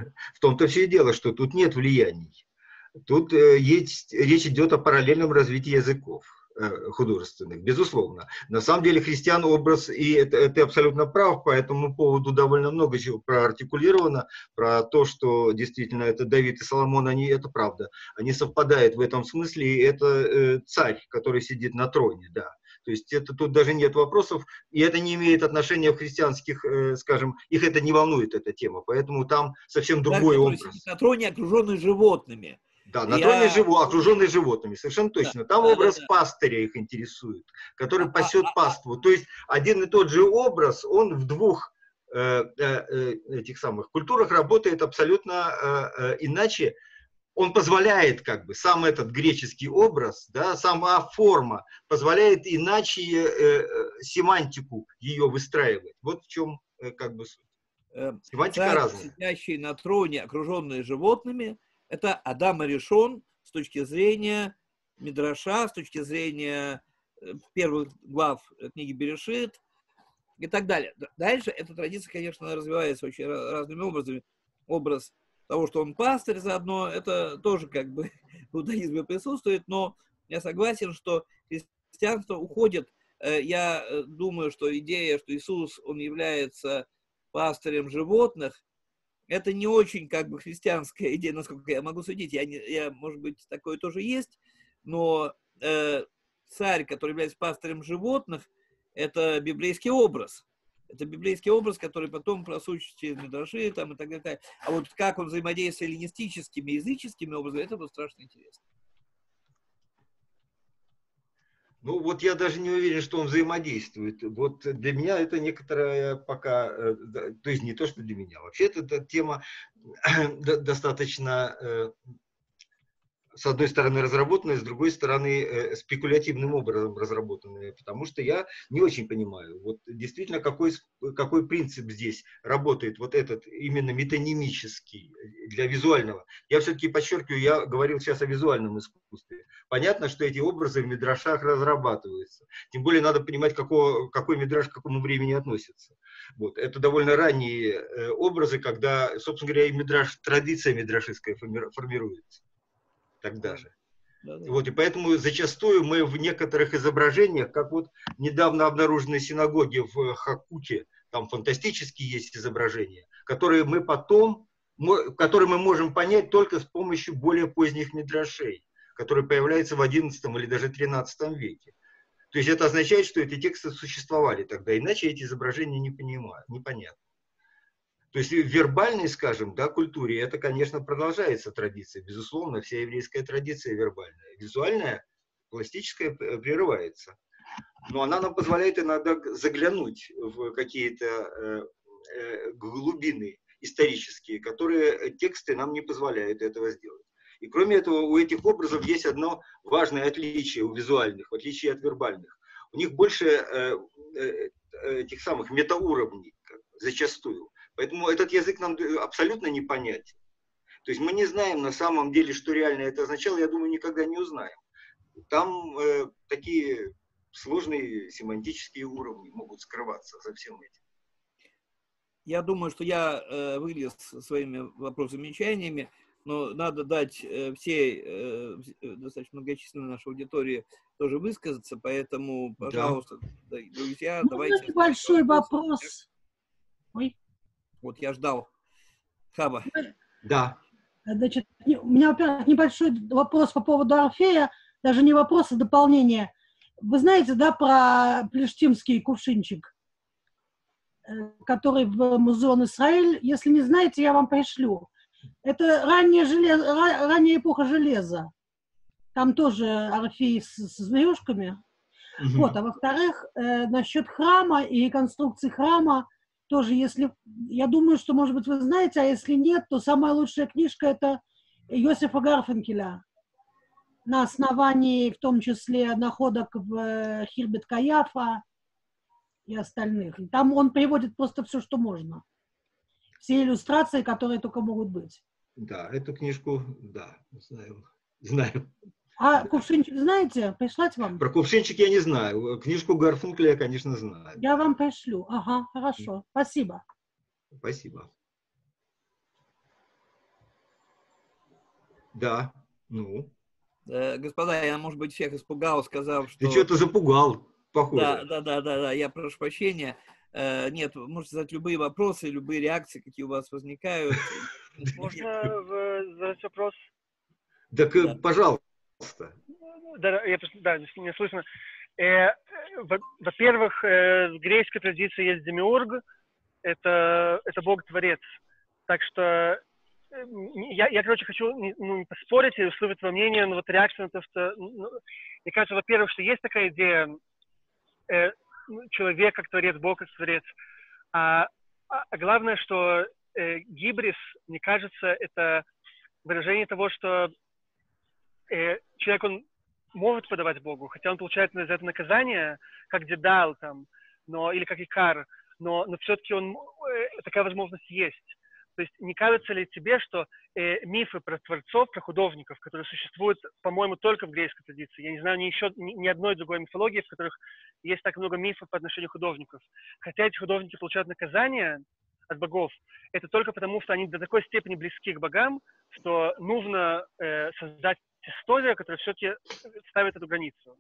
В том-то все и дело, что тут нет влияний. Тут есть, речь идет о параллельном развитии языков художественных, безусловно. На самом деле христиан образ, и это, это абсолютно прав, по этому поводу довольно много чего проартикулировано, про то, что действительно это Давид и Соломон, они, это правда, они совпадают в этом смысле, и это э, царь, который сидит на троне, да. То есть это, тут даже нет вопросов, и это не имеет отношения в христианских, э, скажем, их это не волнует, эта тема, поэтому там совсем другой царь, образ. Сидит на троне, окруженный животными. Да, на Я... троне живу, окруженный животными, совершенно точно. Там да, образ да, да. пастыря их интересует, который А, пасет а, паству. То есть один и тот же образ, он в двух э, э, этих самых культурах работает абсолютно э, э, иначе. Он позволяет, как бы, сам этот греческий образ, да, сама форма позволяет иначе э, э, семантику ее выстраивать. Вот в чем, э, как бы, суть. Семантика царь, разная. сидящий на троне, окруженный животными, это Адам Аришон с точки зрения Мидраша, с точки зрения первых глав книги Берешит и так далее. Дальше эта традиция, конечно, развивается очень разными образами. Образ того, что он пастырь заодно, это тоже как бы в иудаизме присутствует, но я согласен, что христианство уходит. Я думаю, что идея, что Иисус, он является пастырем животных, это не очень как бы христианская идея, насколько я могу судить. Я, не, я может быть, такое тоже есть, но э, царь, который является пастырем животных, это библейский образ. Это библейский образ, который потом просуществует через Мидраши там, и так далее. А вот как он взаимодействует с эллинистическими, языческими образами, это было страшно интересно. Ну, вот я даже не уверен, что он взаимодействует. Вот для меня это некоторая пока, то есть не то, что для меня. Вообще эта тема достаточно, с одной стороны, разработанная, с другой стороны, спекулятивным образом разработанная, потому что я не очень понимаю, вот действительно, какой, какой принцип здесь работает, вот этот именно метонимический, для визуального. Я все-таки подчеркиваю, я говорил сейчас о визуальном искусстве. Понятно, что эти образы в мидрашах разрабатываются. Тем более надо понимать, какого, какой мидраш к какому времени относится. Вот. Это довольно ранние э, образы, когда, собственно говоря, и мидраш, традиция мидрашистская формируется. Тогда же. Да, да. Вот, и поэтому зачастую мы в некоторых изображениях, как вот недавно обнаруженные синагоги в Хакуте, там фантастические есть изображения, которые мы потом, которые мы можем понять только с помощью более поздних мидрашей, которые появляются в одиннадцатом или даже тринадцатом веке. То есть это означает, что эти тексты существовали тогда, иначе эти изображения не понимают, непонятно. То есть в вербальной, скажем, да, культуре это, конечно, продолжается традиция. Безусловно, вся еврейская традиция вербальная. Визуальная, пластическая прерывается. Но она нам позволяет иногда заглянуть в какие-то э, э, глубины исторические, которые тексты нам не позволяют этого сделать. И кроме этого, у этих образов есть одно важное отличие у визуальных, в отличие от вербальных. У них больше э, э, этих самых метауровней, зачастую. Поэтому этот язык нам абсолютно непонятен. То есть мы не знаем на самом деле, что реально это означало, я думаю, никогда не узнаем. Там э, такие сложные семантические уровни могут скрываться за всем этим. Я думаю, что я э, вылез своими вопросами и замечаниями, но надо дать э, всей э, достаточно многочисленной нашей аудитории тоже высказаться, поэтому, пожалуйста, да. друзья, ну, давайте... Небольшой вопрос. Ой. Вот я ждал. Хаба. Да. Значит, у меня, во-первых, небольшой вопрос по поводу Орфея, даже не вопрос, а дополнение. Вы знаете, да, про плештимский кувшинчик, который в музеон Израиль? Если не знаете, я вам пришлю. Это ранняя, желез... ранняя эпоха железа. Там тоже Орфей с, с зверюшками. Mm-hmm. Вот, а во-вторых, э, насчет храма и реконструкции храма, тоже, если, я думаю, что, может быть, вы знаете, а если нет, то самая лучшая книжка – это Йосифа Гарфенкеля. На основании, в том числе, находок в Хирбет Каяфа и остальных. И там он приводит просто все, что можно. Все иллюстрации, которые только могут быть. Да, эту книжку, да, знаю. знаю. А кувшинчик знаете? Прислать вам? Про кувшинчик я не знаю. Книжку Гарфункеля я, конечно, знаю. Я вам пришлю. Ага, хорошо. Спасибо. Спасибо. Да, ну. Э, господа, я, может быть, всех испугал, сказав, что... Ты что-то запугал, похоже. Да, да, да, да, да, я прошу прощения. Э, нет, вы можете задать любые вопросы, любые реакции, какие у вас возникают. Можно задать вопрос? Так, да. Пожалуйста. Да, я, да, не слышно. Э, во-первых, э, в греческой традиции есть демиург, это, это бог-творец. Так что э, я, я, короче, хочу ну, не поспорить и услышать твое мнение, но вот реакция на то, что... Ну, мне кажется, во-первых, что есть такая идея э, человек как творец, бог как творец. А, а главное, что э, гибрис, мне кажется, это выражение того, что э, человек, он может подавать Богу, хотя он получает за это наказание, как Дедал там, но, или как Икар, но, но все-таки он, э, такая возможность есть. То есть не кажется ли тебе, что э, мифы про творцов, про художников, которые существуют, по-моему, только в греческой традиции, я не знаю ни, еще, ни, ни одной другой мифологии, в которых есть так много мифов по отношению к художников, хотя эти художники получают наказание от богов, это только потому, что они до такой степени близки к богам, что нужно э, создать историю, которая все-таки ставит эту границу.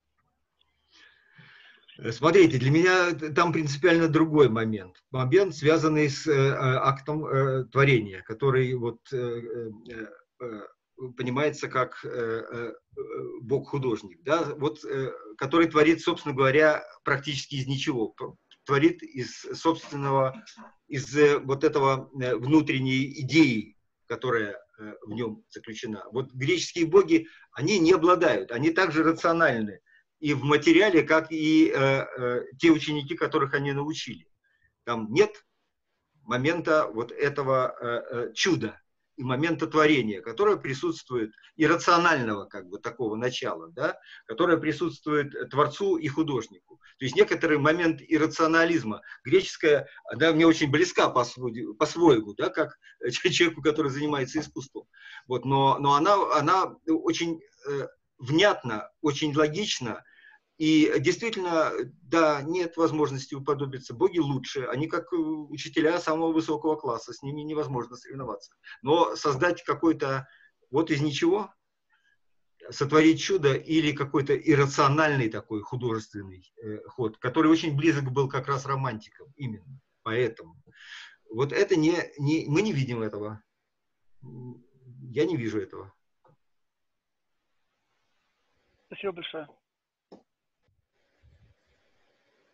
Смотрите, для меня там принципиально другой момент. Момент, связанный с э, актом э, творения, который вот, э, э, понимается как э, э, Бог-художник, да? Вот, э, который творит, собственно говоря, практически из ничего. Творит из собственного, из э, вот этого э, внутренней идеи, которая э, в нем заключена. Вот греческие боги, они не обладают, они также рациональны и в материале, как и э, э, те ученики, которых они научили. Там нет момента вот этого э, э, чуда и момента творения, которое присутствует, иррационального как бы такого начала, да, которое присутствует творцу и художнику. То есть некоторый момент иррационализма. Греческая, она мне очень близка по-своему, по-своему, да, как человеку, который занимается искусством. Вот, но, но она, она очень э, внятно, очень логично. И действительно, да, нет возможности уподобиться. Боги лучше, они как учителя самого высокого класса, с ними невозможно соревноваться. Но создать какой-то вот из ничего, сотворить чудо или какой-то иррациональный такой художественный э, ход, который очень близок был как раз романтикам, именно поэтому. Вот это не, не, мы не видим этого. Я не вижу этого. Спасибо большое.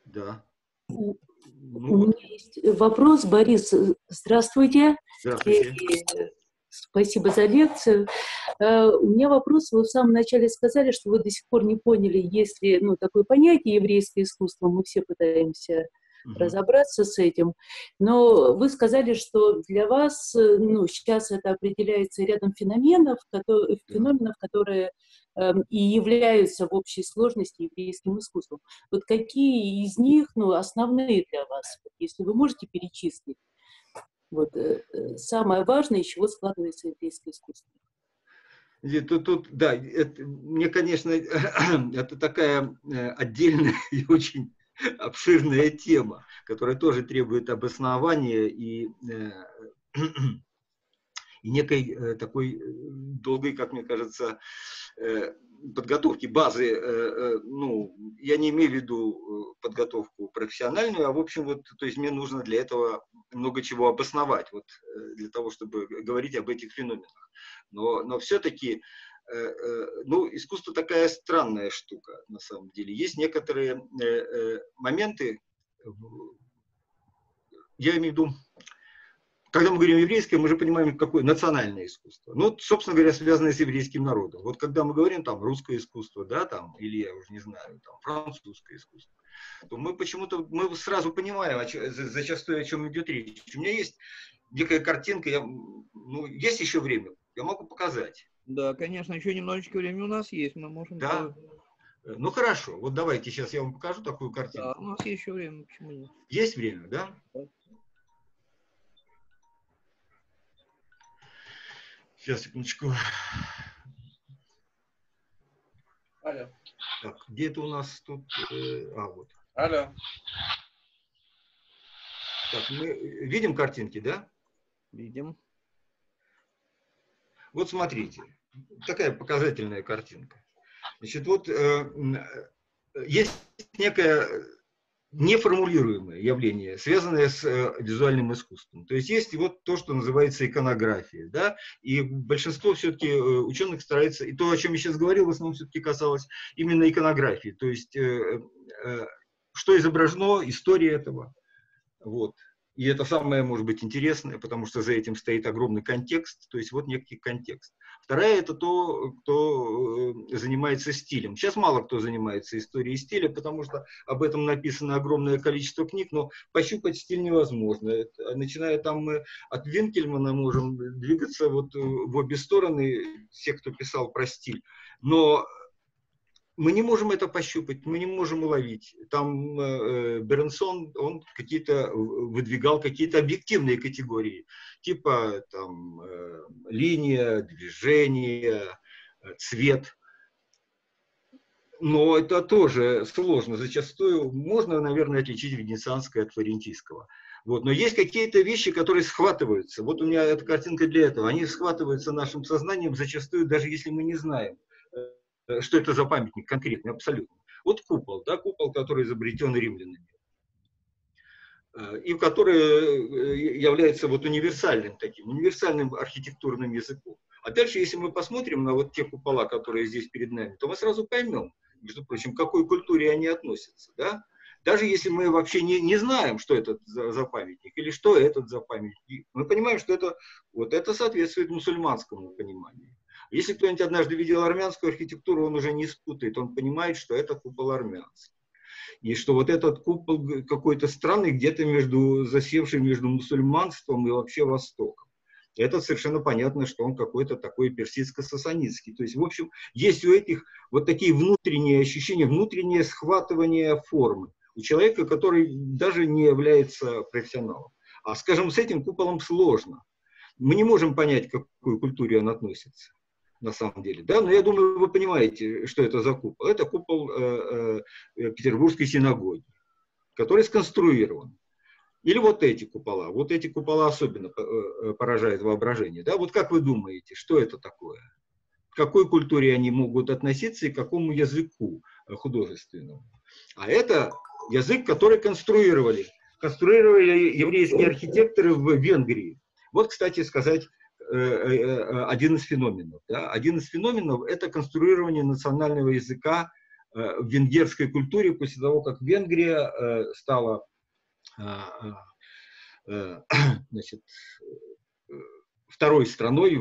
Да. У, Ну, у вот. меня есть вопрос, Борис. Здравствуйте. Здравствуйте. И спасибо за лекцию. У меня вопрос. Вы в самом начале сказали, что вы до сих пор не поняли, есть ли ну, такое понятие еврейское искусство. Мы все пытаемся угу. разобраться с этим. Но вы сказали, что для вас ну, сейчас это определяется рядом феноменов, которые, феноменов, которые э, и являются в общей сложности еврейским искусством. Вот какие из них ну, основные для вас, если вы можете перечислить? Вот, э, самое важное, из чего складывается еврейское искусство. Тут, тут, да, это, мне, конечно, это такая отдельная и очень обширная тема, которая тоже требует обоснования и, и некой такой долгой, как мне кажется, подготовки, базы. Ну, я не имею в виду подготовку профессиональную, а в общем, вот, то есть мне нужно для этого много чего обосновать, вот, для того, чтобы говорить об этих феноменах. Но, но все-таки, ну, искусство такая странная штука, на самом деле. Есть некоторые моменты, я имею в виду, когда мы говорим еврейское, мы же понимаем, какое национальное искусство. Ну, собственно говоря, связанное с еврейским народом. Вот когда мы говорим там русское искусство, да, там, или я уже не знаю, там, французское искусство, то мы почему-то, мы сразу понимаем, о чем, зачастую о чем идет речь. У меня есть некая картинка, я, ну, есть еще время, я могу показать. Да, конечно, еще немножечко времени у нас есть, мы можем... Да? Ну, хорошо, вот давайте сейчас я вам покажу такую картинку. Да, у нас есть еще время, почему нет? Есть время, да? Да. Сейчас, секундочку. Алло. Так, где это у нас тут? А, вот. Алло. Так, мы видим картинки, да? Видим. Вот смотрите, такая показательная картинка. Значит, вот э, есть некое неформулируемое явление, связанное с э, визуальным искусством. То есть есть вот то, что называется иконография, да, и большинство все-таки э, ученых старается, и то, о чем я сейчас говорил, в основном все-таки касалось именно иконографии, то есть э, э, что изображено, история этого, вот. И это самое, может быть, интересное, потому что за этим стоит огромный контекст, то есть вот некий контекст. Вторая – это то, кто занимается стилем. Сейчас мало кто занимается историей стиля, потому что об этом написано огромное количество книг, но пощупать стиль невозможно. Начиная там мы от Винкельмана можем двигаться вот в обе стороны, все, кто писал про стиль. Но мы не можем это пощупать, мы не можем уловить. Там э, Бернсон, он какие-то выдвигал какие-то объективные категории, типа там э, линия, движение, э, цвет. Но это тоже сложно. Зачастую можно, наверное, отличить венецианское от флорентийского. Вот. Но есть какие-то вещи, которые схватываются. Вот у меня эта картинка для этого. Они схватываются нашим сознанием зачастую, даже если мы не знаем, что это за памятник конкретный, абсолютно. Вот купол, да, купол, который изобретен римлянами, и который является вот универсальным таким, универсальным архитектурным языком. А дальше, если мы посмотрим на вот те купола, которые здесь перед нами, то мы сразу поймем, между прочим, к какой культуре они относятся, да? Даже если мы вообще не, не знаем, что это за, за памятник, или что этот за памятник, мы понимаем, что это, вот это соответствует мусульманскому пониманию. Если кто-нибудь однажды видел армянскую архитектуру, он уже не спутает, он понимает, что это купол армянский. И что вот этот купол какой-то странный, где-то между, засевший между мусульманством и вообще Востоком. Это совершенно понятно, что он какой-то такой персидско-сасанидский. То есть, в общем, есть у этих вот такие внутренние ощущения, внутреннее схватывание формы у человека, который даже не является профессионалом. А, скажем, с этим куполом сложно. Мы не можем понять, к какой культуре он относится. На самом деле, да, но я думаю, вы понимаете, что это за купол. Это купол э, э, Петербургской синагоги, который сконструирован. Или вот эти купола. Вот эти купола особенно э, поражают воображение. Да? Вот как вы думаете, что это такое? К какой культуре они могут относиться и к какому языку художественному? А это язык, который конструировали. Конструировали еврейские архитекторы в Венгрии. Вот, кстати сказать, один из феноменов. Да? Один из феноменов – это конструирование национального языка в венгерской культуре после того, как Венгрия стала, значит, второй страной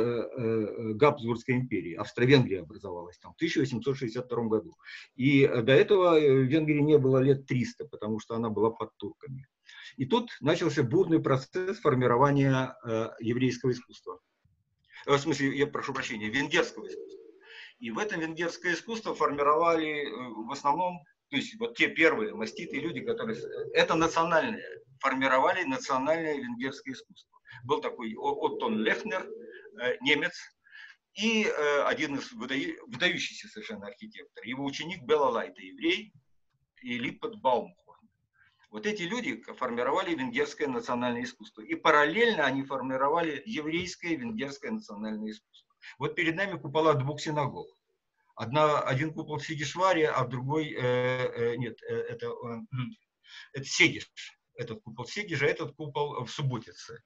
в Габсбургской империи. Австро-Венгрия образовалась там в тысяча восемьсот шестьдесят втором году. И до этого в Венгрии не было лет триста, потому что она была под турками. И тут начался бурный процесс формирования еврейского искусства. В смысле, я прошу прощения, венгерского искусства. И в этом венгерское искусство формировали в основном, то есть вот те первые маститые люди, которые... Это национальное, формировали национальное венгерское искусство. Был такой Оттон Лехнер, немец, и один из выдающихся совершенно архитектор. Его ученик Белла Лайта, еврей, и Липпот Баумхорн. Вот эти люди формировали венгерское национальное искусство. И параллельно они формировали еврейское венгерское национальное искусство. Вот перед нами купола двух синагог. Одна, один купол в Сегишваре, а другой, э, э, нет, э, это, э, это Сегиш. Этот купол Сегижа, этот купол в Субботице.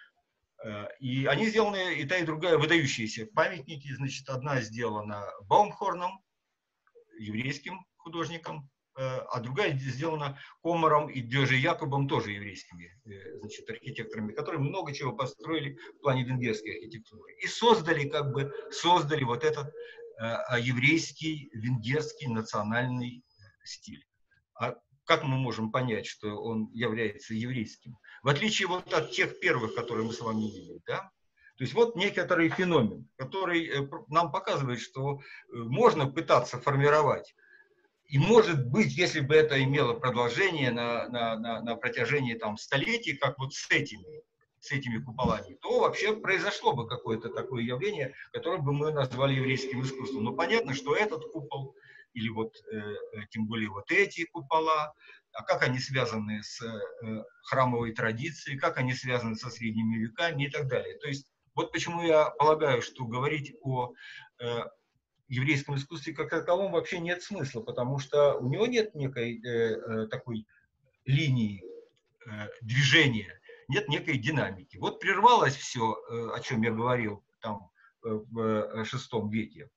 И они сделаны, и та, и другая, выдающиеся памятники. Значит, одна сделана Баумхорном, еврейским художником, а другая сделана Комаром и Дёжи Якобом, тоже еврейскими, значит, архитекторами, которые много чего построили в плане венгерской архитектуры. И создали, как бы, создали вот этот еврейский, венгерский национальный стиль. А как мы можем понять, что он является еврейским? В отличие вот от тех первых, которые мы с вами видели, да? То есть вот некоторый феномен, который нам показывает, что можно пытаться формировать. И может быть, если бы это имело продолжение на, на, на, на протяжении там, столетий, как вот с этими, с этими куполами, то вообще произошло бы какое-то такое явление, которое бы мы назвали еврейским искусством. Но понятно, что этот купол, или вот э, тем более вот эти купола, а как они связаны с э, храмовой традицией, как они связаны со средними веками и так далее. То есть вот почему я полагаю, что говорить о э, еврейском искусстве как таковом вообще нет смысла, потому что у него нет некой э, э, такой линии э, движения, нет некой динамики. Вот прервалось все, э, о чем я говорил там э, в шестом веке,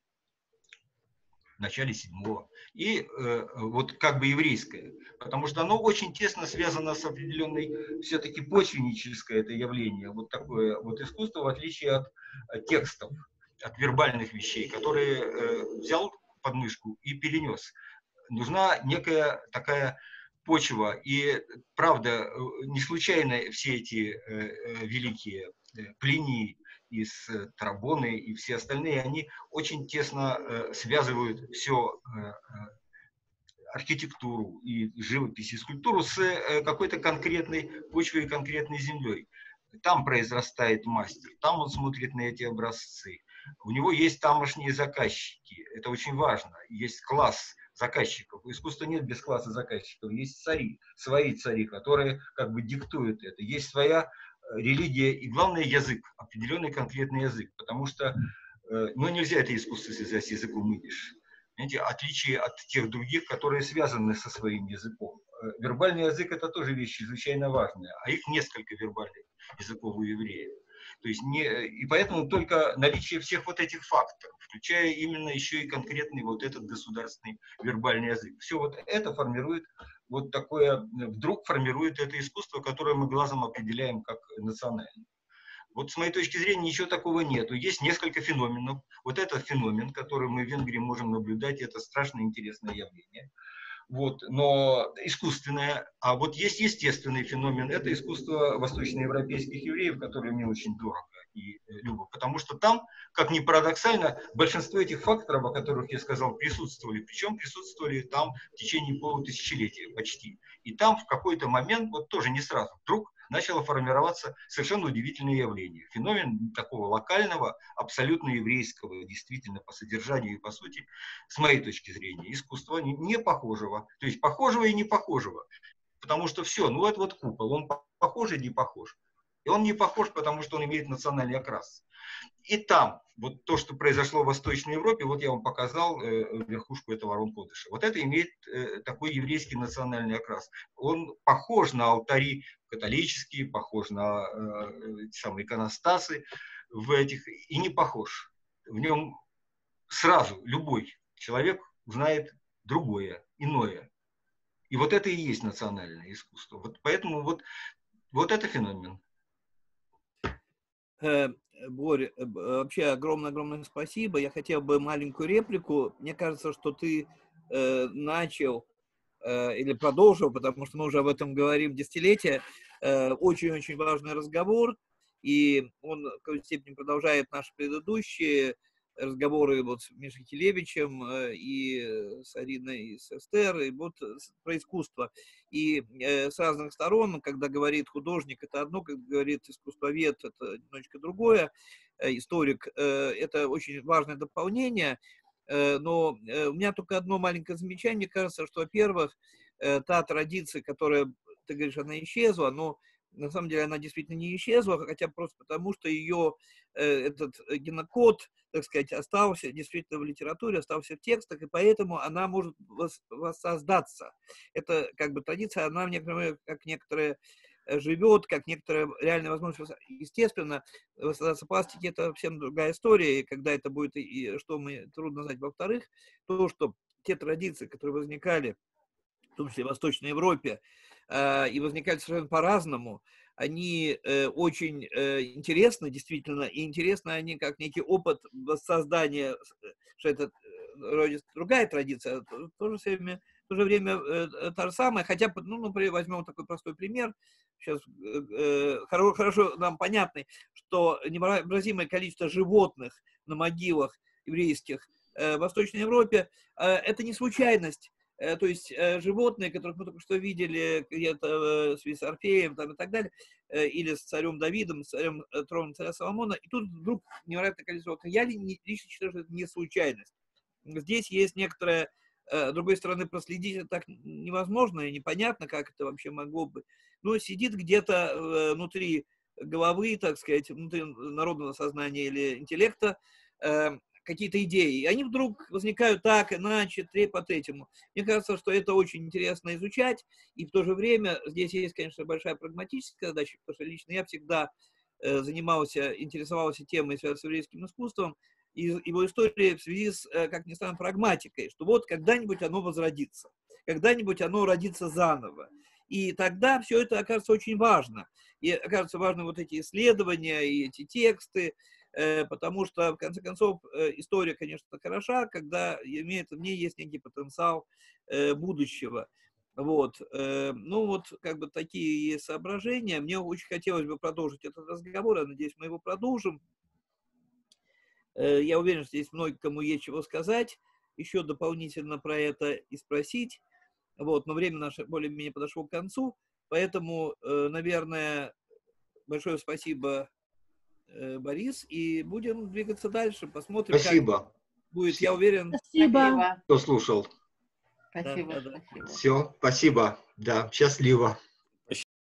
в начале седьмого, и э, вот как бы еврейское, потому что оно очень тесно связано с определенной, все-таки почвенническое это явление, вот такое вот искусство, в отличие от, от текстов, от вербальных вещей, которые э, взял под мышку и перенес. Нужна некая такая почва, и правда, не случайно все эти э, великие э, Плинии, из Тарабоны и все остальные, они очень тесно э, связывают все э, архитектуру и живопись, и скульптуру с э, какой-то конкретной почвой и конкретной землей. Там произрастает мастер, там он смотрит на эти образцы. У него есть тамошние заказчики, это очень важно. Есть класс заказчиков. У искусства нет без класса заказчиков. Есть цари, свои цари, которые как бы диктуют это. Есть своя религия и, главное, язык, определенный конкретный язык, потому что ну, нельзя это искусство связать с языком идиш. Знаете, отличие от тех других, которые связаны со своим языком. Вербальный язык – это тоже вещь чрезвычайно важная, а их несколько вербальных языков у евреев. То есть не, и поэтому только наличие всех вот этих факторов, включая именно еще и конкретный вот этот государственный вербальный язык, все вот это формирует вот такое, вдруг формирует это искусство, которое мы глазом определяем как национальное. Вот с моей точки зрения ничего такого нету. Есть несколько феноменов. Вот этот феномен, который мы в Венгрии можем наблюдать, это страшно интересное явление. Вот, но искусственное. А вот есть естественный феномен. Это искусство восточноевропейских евреев, которое мне очень дорого и любо. Потому что там, как ни парадоксально, большинство этих факторов, о которых я сказал, присутствовали. Причем присутствовали там в течение полутысячелетия почти. И там в какой-то момент, вот тоже не сразу, вдруг начало формироваться совершенно удивительное явление. Феномен такого локального, абсолютно еврейского, действительно по содержанию и по сути, с моей точки зрения, искусства не похожего. То есть похожего и не похожего. Потому что все, ну это вот купол, он похож и не похож. И он не похож, потому что он имеет национальный окрас. И там, вот то, что произошло в Восточной Европе, вот я вам показал э, верхушку этого Арон-Кодыша. Вот это имеет э, такой еврейский национальный окрас. Он похож на алтари католические, похож на э, самые иконостасы в этих, и не похож. В нем сразу любой человек узнает другое, иное. И вот это и есть национальное искусство. Вот поэтому вот, вот это феномен. Боря, вообще огромное-огромное спасибо. Я хотел бы маленькую реплику. Мне кажется, что ты э, начал э, или продолжил, потому что мы уже об этом говорим десятилетия, очень-очень э, важный разговор, и он в какой-то степени продолжает наши предыдущие разговоры вот с Мишей Келевичем э, и с Ариной, и с Эстер, и вот про искусство. И э, с разных сторон, когда говорит художник, это одно, когда говорит искусствовед, это немножечко другое, э, историк, э, это очень важное дополнение. Э, но э, у меня только одно маленькое замечание. Мне кажется, что, во-первых, э, та традиция, которая, ты говоришь, она исчезла, но на самом деле она действительно не исчезла, хотя просто потому, что ее э, этот генокод, так сказать, остался действительно в литературе, остался в текстах, и поэтому она может воссоздаться. Это как бы традиция, она в некотором мере, как некоторая живет, как некоторая реальная возможность. Естественно, воссоздаться пластики — это совсем другая история, и когда это будет, и что мы, трудно знать. Во-вторых, то, что те традиции, которые возникали, в том числе в Восточной Европе, и возникали совершенно по-разному, они э, очень э, интересны, действительно, и интересны они как некий опыт воссоздания, что это вроде другая традиция, в то же время, в то же время э, та же самая, хотя, ну, например, возьмем такой простой пример, сейчас э, хорошо, хорошо нам понятный, что невообразимое количество животных на могилах еврейских э, в Восточной Европе э, это не случайность. То есть э, животные, которых мы только что видели где-то э, с Орфеем там, и так далее, э, или с царем Давидом, с царем э, троном царя Соломона, и тут вдруг невероятное количество. Я лично считаю, что это не случайность. Здесь есть некоторое, э, с другой стороны, проследить это так невозможно и непонятно, как это вообще могло бы. Но сидит где-то э, внутри головы, так сказать, внутри народного сознания или интеллекта, э, какие-то идеи, и они вдруг возникают так, иначе, по третьему. Мне кажется, что это очень интересно изучать, и в то же время здесь есть, конечно, большая прагматическая задача, потому что лично я всегда э, занимался, интересовался темой, связанной с еврейским искусством, и его историей в связи с, э, как ни странно, прагматикой, что вот когда-нибудь оно возродится, когда-нибудь оно родится заново. И тогда все это окажется очень важно. И окажется важно вот эти исследования и эти тексты, потому что, в конце концов, история, конечно, хороша, когда имеет, в ней есть некий потенциал будущего. Вот. Ну, вот, как бы такие соображения. Мне очень хотелось бы продолжить этот разговор, я надеюсь, мы его продолжим. Я уверен, что здесь много кому есть чего сказать, еще дополнительно про это и спросить. Вот. Но время наше более-менее подошло к концу, поэтому, наверное, большое спасибо, Борис, и будем двигаться дальше, посмотрим, спасибо. Как будет, я уверен. Спасибо. Кто слушал. Спасибо. Да, да, да. Спасибо. Все, спасибо, да, счастливо.